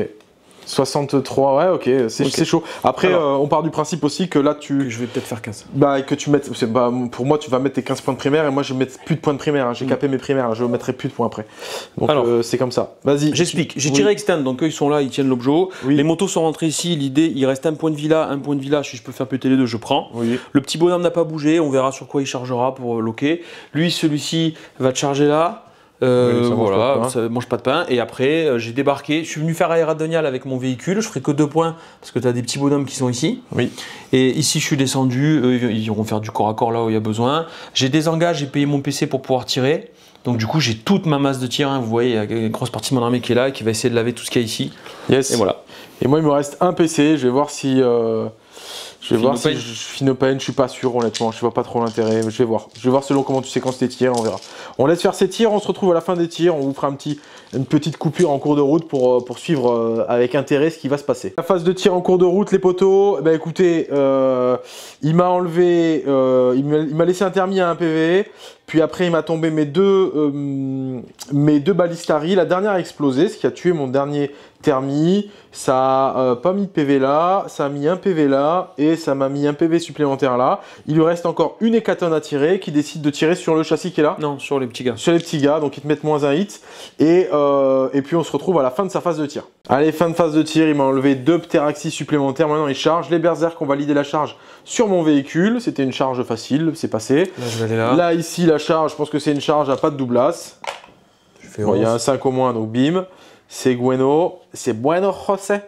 63, ouais, ok, c'est chaud. Après, on part du principe aussi que là, que je vais peut-être faire 15. Que tu mettes, pour moi, tu vas mettre tes 15 points de primaire et moi, je vais mettre plus de points de primaire. Hein. J'ai capé mes primaires, là, je ne mettrai plus de points après. Donc, c'est comme ça. Vas-y. J'explique. J'ai tiré extend, donc eux, ils sont là, ils tiennent l'objet. Oui. Les motos sont rentrées ici. L'idée, il reste un point de vie là, un point de vie là. Si je peux faire péter les deux, je prends. Oui. Le petit bonhomme n'a pas bougé. On verra sur quoi il chargera pour loquer. Lui, celui-ci va te charger là. Voilà, ça mange pas de pain. Et après, j'ai débarqué. Je suis venu faire aérodonial avec mon véhicule. Je ferai que 2 points parce que tu as des petits bonhommes qui sont ici. Oui. Et ici, je suis descendu. Eux, ils iront faire du corps à corps là où il y a besoin. J'ai désengagé, j'ai payé mon PC pour pouvoir tirer. Donc, du coup, j'ai toute ma masse de tir. Hein. Vous voyez, il y a une grosse partie de mon armée qui est là et qui va essayer de laver tout ce qu'il y a ici. Yes. Et voilà. Et moi, il me reste un PC. Je vais voir si. Je vais voir si Finopane, je suis pas sûr honnêtement, je vois pas trop l'intérêt, je vais voir. Je vais voir selon comment tu séquences tes tirs, on verra. On laisse faire ces tirs, on se retrouve à la fin des tirs, on vous fera une petite coupure en cours de route pour suivre avec intérêt ce qui va se passer. La phase de tir en cours de route, les poteaux, écoutez, il m'a enlevé, il m'a laissé un thermi à un PV, puis après il m'a tombé mes deux ballistari, la dernière a explosé, ce qui a tué mon dernier thermi. Ça a pas mis de PV là, ça a mis un PV là et ça m'a mis un PV supplémentaire là. Il lui reste encore une hécatombe à tirer qui décide de tirer sur le châssis qui est là. Non, sur les petits gars. Sur les petits gars, donc ils te mettent moins un hit. Et puis on se retrouve à la fin de sa phase de tir. Allez, fin de phase de tir, il m'a enlevé 2 pteraxis supplémentaires. Maintenant il charge. Les berserk ont validé la charge sur mon véhicule. C'était une charge facile, c'est passé. Là, je vais aller là. Là ici la charge, je pense que c'est une charge à pas de doublas. Bon, il y a un 5 au moins, donc bim. C'est bueno, José.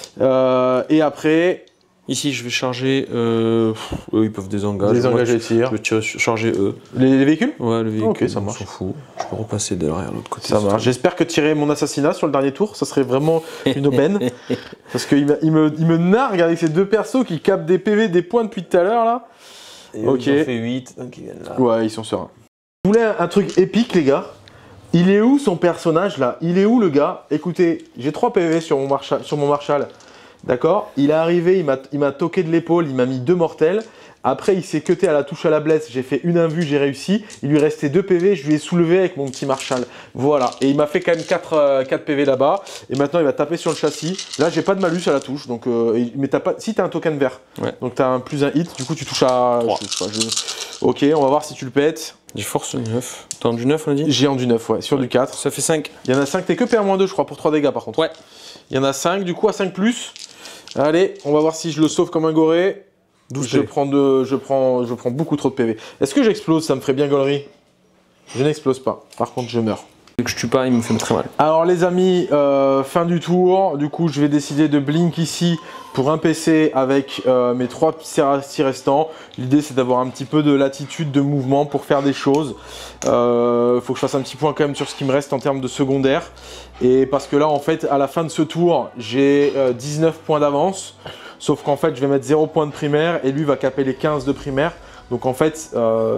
Et après... Ici, je vais charger... eux, ils peuvent désengager. Désengager le tir. Je vais charger eux. Les véhicules? Ouais, le véhicule. Ok, ça marche. On s'en fout. Je peux repasser derrière l'autre côté. Ça marche. J'espère que tirer mon assassinat sur le dernier tour, ça serait vraiment une aubaine. Parce qu'il me nargue avec ces 2 persos qui capent des PV, des points depuis tout à l'heure, là. Et ok. Ils ont fait 8, donc ils viennent là. Ouais, ils sont sereins. Je voulais un truc épique, les gars. Il est où son personnage là? Il est où le gars? Écoutez, j'ai 3 PV sur mon Marshall. D'accord? Il est arrivé, il m'a toqué de l'épaule, il m'a mis 2 mortels. Après, il s'est cuté à la touche à la blesse. J'ai fait une invue, j'ai réussi. Il lui restait 2 PV, je lui ai soulevé avec mon petit Marshall. Voilà. Et il m'a fait quand même 4 PV là-bas. Et maintenant, il va taper sur le châssis. Là, j'ai pas de malus à la touche. Donc, mais t'as pas. Si, t'as un token vert. Ouais. Donc, t'as un plus 1 hit. Du coup, tu touches à 3. Ok, on va voir si tu le pètes. J'ai force 9. T'as en du 9, on a dit? J'ai en du 9, ouais. Sur du 4. Ça fait 5. Il y en a 5. T'es que PA-2, je crois, pour 3 dégâts par contre. Ouais. Il y en a 5. Du coup, à 5 plus. Allez, on va voir si je le sauve comme un goré. Je prends beaucoup trop de PV. Est-ce que j'explose? Ça me ferait bien gaulerie. Je n'explose pas. Par contre, je meurs. Dès que je tue pas, il me fait très mal. Alors les amis, fin du tour. Du coup, je vais décider de blink ici pour un PC avec mes 3 CRC restants. L'idée, c'est d'avoir un petit peu de latitude de mouvement pour faire des choses. Faut que je fasse un petit point quand même sur ce qui me reste en termes de secondaire. Et parce que là, en fait, à la fin de ce tour, j'ai 19 points d'avance. Sauf qu'en fait, je vais mettre 0 points de primaire et lui va caper les 15 de primaire. Donc en fait,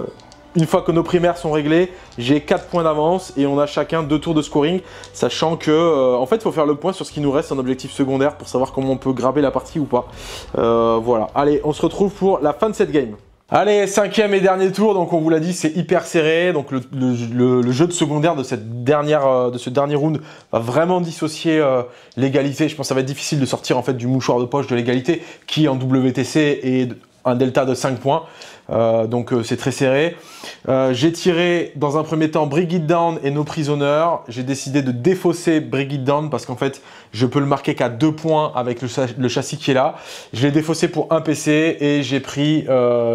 une fois que nos primaires sont réglés, j'ai 4 points d'avance et on a chacun 2 tours de scoring. Sachant que, en fait, il faut faire le point sur ce qui nous reste en objectif secondaire pour savoir comment on peut graber la partie ou pas. Voilà. Allez, on se retrouve pour la fin de cette game. Allez, 5e et dernier tour, donc on vous l'a dit, c'est hyper serré. Donc le jeu de secondaire de ce dernier round va vraiment dissocier l'égalité. Je pense que ça va être difficile de sortir en fait du mouchoir de poche de l'égalité qui en WTC est un delta de 5 points. Donc c'est très serré. J'ai tiré dans un premier temps Bring It Down et No Prisoner. J'ai décidé de défausser Bring It Down parce qu'en fait je peux le marquer qu'à 2 points avec le châssis qui est là. Je l'ai défaussé pour un PC et j'ai pris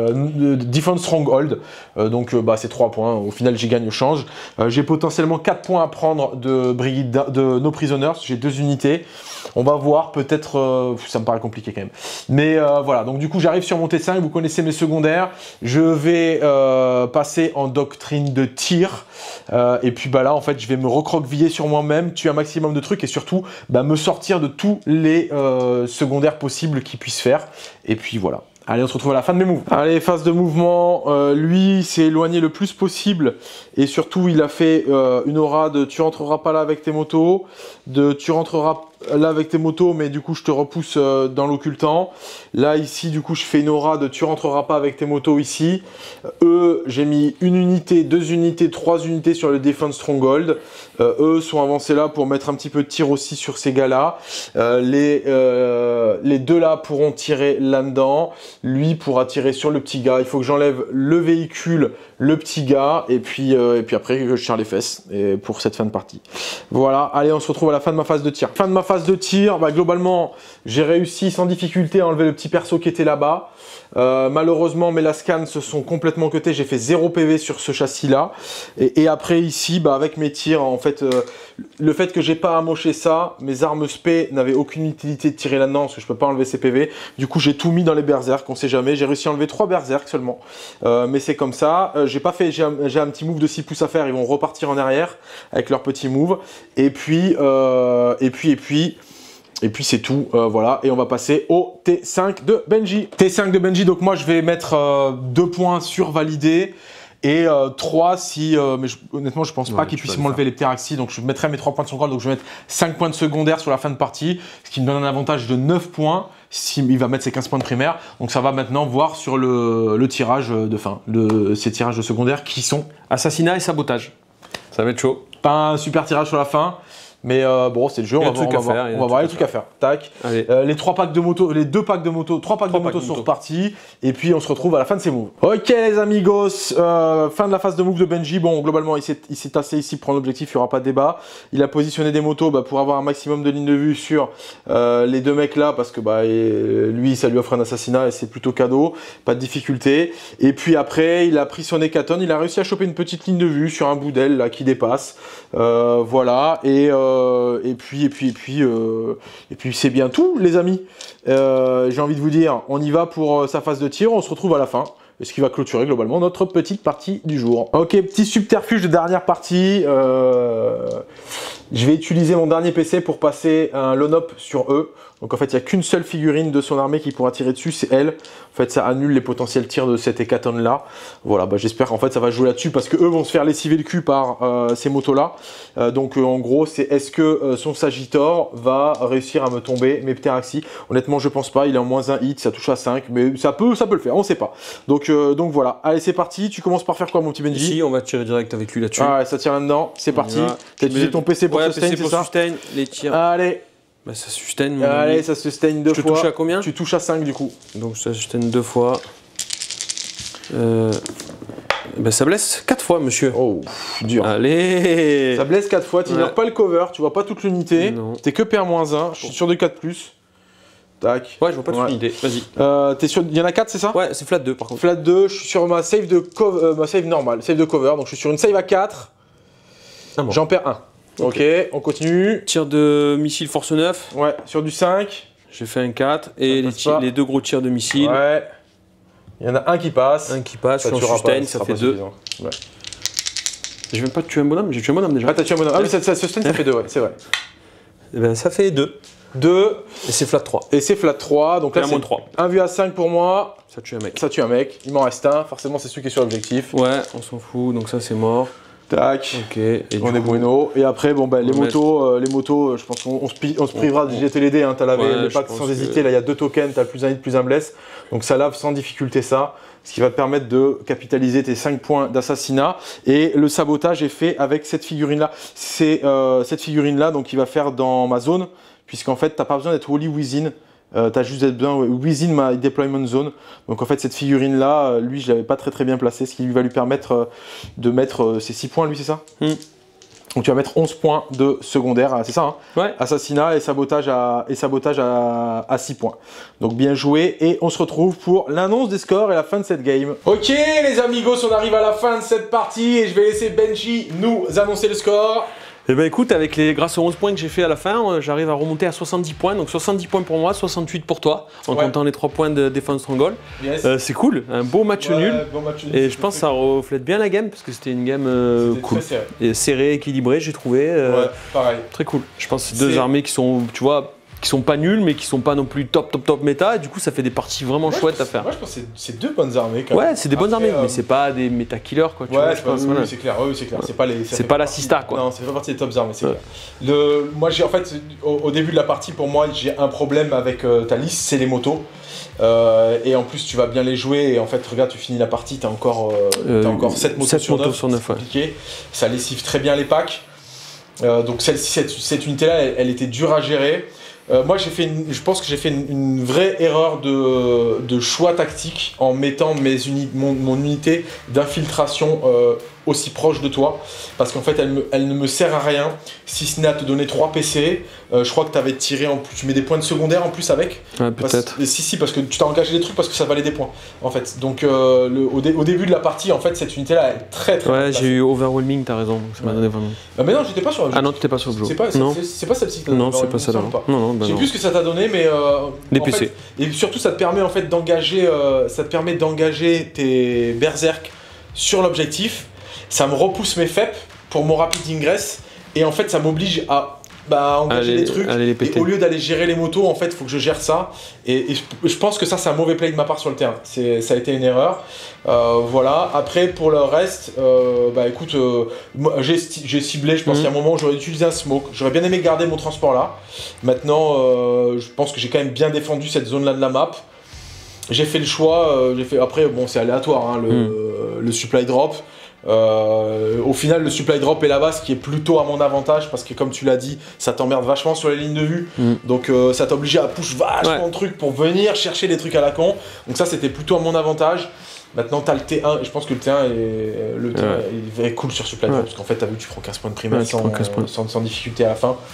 Defense Stronghold. Donc c'est 3 points. Au final j'y gagne au change. J'ai potentiellement 4 points à prendre de No Prisoners. J'ai 2 unités. On va voir, peut-être, ça me paraît compliqué quand même. Mais voilà, donc du coup j'arrive sur mon T5, vous connaissez mes secondaires. Je vais passer en doctrine de tir. Et puis là, en fait, je vais me recroqueviller sur moi-même, tuer un maximum de trucs et surtout me sortir de tous les secondaires possibles qu'il puisse faire. Et puis voilà. Allez, on se retrouve à la fin de mes moves. Allez, phase de mouvement. Lui, s'est éloigné le plus possible. Et surtout, il a fait une aura de tu rentreras pas là avec tes motos. De tu rentreras là avec tes motos, mais du coup, je te repousse dans l'occultant. Là, ici, du coup, je fais une aura de tu rentreras pas avec tes motos ici. Eux, j'ai mis une unité, 2 unités, 3 unités sur le Defense Stronghold. Eux sont avancés là pour mettre un petit peu de tir aussi sur ces gars-là. Les 2 là pourront tirer là-dedans. Lui pourra tirer sur le petit gars. Il faut que j'enlève le véhicule, le petit gars, et puis après je tire les fesses pour cette fin de partie. Voilà, allez, on se retrouve à la fin de ma phase de tir. Fin de ma phase de tir, globalement, j'ai réussi sans difficulté à enlever le petit perso qui était là-bas. Malheureusement, mes lascans se sont complètement cutés. J'ai fait 0 PV sur ce châssis-là. Et après, ici, avec mes tirs, en fait, le fait que j'ai pas amoché ça, mes armes spé n'avaient aucune utilité de tirer là-dedans parce que je peux pas enlever ces PV. Du coup, j'ai tout mis dans les berserk, on sait jamais. J'ai réussi à enlever 3 berserk seulement. Mais c'est comme ça. J'ai un petit move de 6 pouces à faire. Ils vont repartir en arrière avec leur petit move. Et puis c'est tout, voilà, et on va passer au T5 de Benji. T5 de Benji, donc moi je vais mettre 2 points sur validé et 3 si, mais honnêtement je pense pas qu'il puisse m'enlever les pteraxis, donc je mettrai mes 3 points de secondaire, donc je vais mettre 5 points de secondaire sur la fin de partie, ce qui me donne un avantage de 9 points, s'il va mettre ses 15 points de primaire, donc ça va maintenant voir sur le tirage de fin, ces tirages de secondaire qui sont assassinat et sabotage. Ça va être chaud. Pas un super tirage sur la fin. Mais bon, c'est le jeu, on va voir les trucs à faire. Tac. Les 3 packs de moto, les 2 packs de moto, 3 packs de moto sont repartis. Et puis on se retrouve à la fin de ces moves. Ok les amigos, fin de la phase de move de Benji. Bon, globalement, il s'est tassé ici pour prendre l'objectif, il n'y aura pas de débat. Il a positionné des motos pour avoir un maximum de lignes de vue sur les 2 mecs là, parce que lui, ça lui offre un assassinat et c'est plutôt cadeau. Pas de difficulté. Et puis après, il a pris son hécaton, il a réussi à choper une petite ligne de vue sur un bout d'aile là qui dépasse. Voilà. Et puis c'est bien tout les amis. J'ai envie de vous dire, on y va pour sa phase de tir, on se retrouve à la fin. Et ce qui va clôturer globalement notre petite partie du jour. Ok, petit subterfuge de dernière partie. Je vais utiliser mon dernier PC pour passer un Lone-Up sur eux. Donc en fait, il n'y a qu'une seule figurine de son armée qui pourra tirer dessus, c'est elle. En fait, ça annule les potentiels tirs de cette hécatombe là. Voilà, bah, j'espère qu'en fait ça va jouer là-dessus parce que eux vont se faire lessiver le cul par ces motos-là. Donc en gros, c'est est-ce que son Sagittor va réussir à me tomber mes Pteraxi? Honnêtement, je pense pas. Il est en moins 1 hit, ça touche à 5, mais ça peut le faire, on sait pas. Donc voilà, allez, c'est parti. Tu commences par faire quoi, mon petit Benji? Ici, on va tirer direct avec lui là-dessus. Ah ouais, ça tire là-dedans, c'est parti. T'as utilisé ton PC pour sustain, c'est ça? Sustain, les tirs. Allez. Bah, ça sustain. Allez, ça sustain 2 fois. Tu touches à combien? Tu touches à 5 du coup. Donc ça sustain 2 fois. Ben, ça blesse 4 fois, monsieur. Oh, dur. Allez. Ça blesse 4 fois, tu n'ignores pas le cover, tu vois pas toute l'unité. T'es que PR-1, je suis sûr de 4+. Tac. Ouais, je vois pas toute l'unité, vas-y. T'es sûr, il y en a 4, c'est ça? Ouais, c'est flat 2 par contre. Flat 2, je suis sur ma save de ma save normale, save de cover, donc je suis sur une save à 4. Ah bon. J'en perds 1. Ok, on continue. Tir de missile force 9. Ouais, sur du 5. J'ai fait un 4 et les 2 gros tirs de missile. Ouais. Il y en a un qui passe. Un qui passe, je suis en sustain, ça fait 2. Ouais. J'ai même pas tué un bonhomme, j'ai tué un bonhomme déjà. Ah, t'as tué un bonhomme. Ah oui, ça sustain, ça fait 2, ouais, c'est vrai. Et ben ça fait 2. 2. Et c'est flat 3. Et c'est flat 3. Donc là, c'est 3. 1 vu à 5 pour moi. Ça tue un mec. Ça tue un mec. Il m'en reste un. Forcément, c'est celui qui est sur l'objectif. Ouais, on s'en fout. Donc ça, c'est mort. Tac. Ok. Et on est bueno. Et après, bon, bah, les motos, je pense qu'on se privera de jeter les dés. Hein. T'as lavé les packs sans hésiter. Là, il y a 2 tokens. T'as plus un hit, plus un bless. Donc ça lave sans difficulté ça. Ce qui va te permettre de capitaliser tes 5 points d'assassinat. Et le sabotage est fait avec cette figurine-là. C'est cette figurine-là donc, qui va faire dans ma zone. Puisqu'en fait, t'as pas besoin d'être wholly within. T'as juste d'être bien within my deployment zone. Donc en fait, cette figurine-là, lui, je l'avais pas très bien placé. Ce qui lui va lui permettre de mettre ses 6 points, lui, c'est ça? Donc tu vas mettre 11 points de secondaire, c'est ça hein? Ouais. Assassinat et sabotage à 6 points. Donc bien joué et on se retrouve pour l'annonce des scores et la fin de cette game. Ok les amigos, on arrive à la fin de cette partie et je vais laisser Benji nous annoncer le score. Eh ben écoute, grâce aux 11 points que j'ai fait à la fin, j'arrive à remonter à 70 points. Donc 70 points pour moi, 68 pour toi, en comptant les 3 points de défense stronghold. Yes. C'est cool, un beau match nul. Bon match nul. Et je pense que ça reflète bien la game, parce que c'était une game cool. Très serré. Et serré, équilibré, j'ai trouvé. Ouais, pareil. Très cool. Je pense que c'est 2 armées qui sont, tu vois, qui sont pas nuls mais qui sont pas non plus top méta et du coup ça fait des parties vraiment chouettes à faire. Moi je pense que c'est 2 bonnes armées quand même. Ouais, c'est des bonnes armées mais c'est pas des méta killers quoi. Ouais, je pense oui, c'est clair, c'est clair. C'est pas la Sista quoi. Non, c'est pas partie des top armées, c'est clair. Moi j'ai en fait au début de la partie pour moi j'ai un problème avec ta liste, c'est les motos. Et en plus tu vas bien les jouer et en fait regarde tu finis la partie, t'as encore 7 motos sur 9, compliqué. Ça lessive très bien les packs. Donc cette unité là elle était dure à gérer. Moi je pense que j'ai fait une vraie erreur de choix tactique en mettant mon unité d'infiltration aussi proche de toi parce qu'en fait elle ne me sert à rien si ce n'est à te donner 3 PC. Je crois que tu avais tiré en plus, tu mets des points de secondaire en plus avec. Ouais, peut-être. Si parce que tu t'as engagé des trucs parce que ça valait des points en fait. Donc au début de la partie en fait cette unité là est très ouais, j'ai eu overwhelming, t'as raison, ça m'a donné vraiment. Mais non, j'étais pas sur le jeu. Ah non, t'étais pas sur le jeu. C'est pas celle-ci que non, c'est pas celle-là. Non, j'ai plus ce que ça t'a donné mais des PC. Et surtout ça te permet en fait d'engager tes berserk sur l'objectif. Ça me repousse mes FEP pour mon rapid ingress et en fait ça m'oblige à engager des trucs et au lieu d'aller gérer les motos en fait il faut que je gère ça et je pense que ça c'est un mauvais play de ma part sur le terrain, ça a été une erreur. Voilà, après pour le reste écoute j'ai ciblé, je pense qu'il y a un moment où j'aurais utilisé un smoke, j'aurais bien aimé garder mon transport là. Maintenant je pense que j'ai quand même bien défendu cette zone là de la map. J'ai fait le choix, après bon c'est aléatoire hein, le supply drop. Au final le supply drop est là-bas, ce qui est plutôt à mon avantage parce que comme tu l'as dit ça t'emmerde vachement sur les lignes de vue. Donc ça t'a obligé à push vachement de trucs pour venir chercher des trucs à la con, donc ça c'était plutôt à mon avantage. Maintenant t'as le T1 et je pense que le T1 il est cool sur supply drop parce qu'en fait t'as vu tu prends 15 points de primaire sans difficulté à la fin.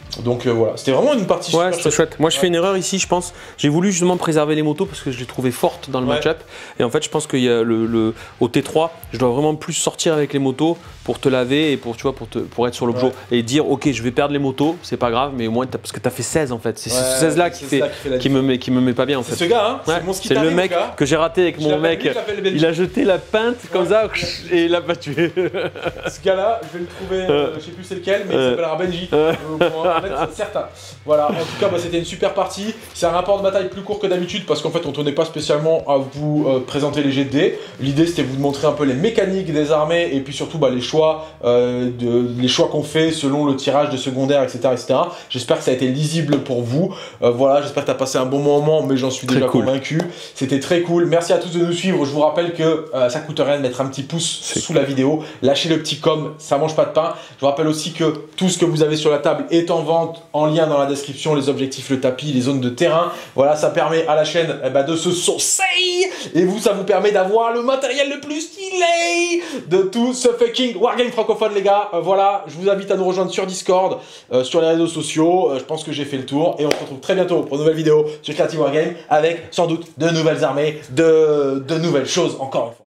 Donc voilà, c'était vraiment une partie Ouais, super c'était chouette. Moi, je fais une erreur ici, je pense. J'ai voulu justement préserver les motos parce que je les trouvais fortes dans le match-up. Et en fait, je pense qu'il y a au T3, je dois vraiment plus sortir avec les motos pour te laver et pour, tu vois, pour être sur l'objet et dire, ok, je vais perdre les motos, c'est pas grave, mais au moins, parce que tu as fait 16 en fait. C'est ce 16-là qui me met pas bien en fait. C'est ce gars, hein, c'est le mec que j'ai raté avec mon mec. Il a jeté la pinte comme ça et il l'a pas tué. Ce gars-là, je vais le trouver, je sais plus c'est lequel, mais il s'appellera Benji. Certain. Voilà, en tout cas, c'était une super partie. C'est un rapport de bataille plus court que d'habitude parce qu'en fait, on tenait pas spécialement à vous présenter les jets de dés. L'idée, c'était de vous montrer un peu les mécaniques des armées et puis surtout les choix qu'on fait selon le tirage de secondaire, etc. etc. J'espère que ça a été lisible pour vous. Voilà, j'espère que tu as passé un bon moment, mais j'en suis déjà convaincu. C'était très cool. Merci à tous de nous suivre. Je vous rappelle que ça coûte rien de mettre un petit pouce sous la vidéo. Lâchez le petit com, ça mange pas de pain. Je vous rappelle aussi que tout ce que vous avez sur la table est en vente, en lien dans la description, les objectifs, le tapis, les zones de terrain. Voilà, ça permet à la chaîne de se saucer et vous, ça vous permet d'avoir le matériel le plus stylé de tout ce fucking Wargame francophone, les gars. Voilà, je vous invite à nous rejoindre sur Discord, sur les réseaux sociaux. Je pense que j'ai fait le tour et on se retrouve très bientôt pour une nouvelle vidéo sur Creative Wargame avec sans doute de nouvelles armées, de nouvelles choses encore une fois.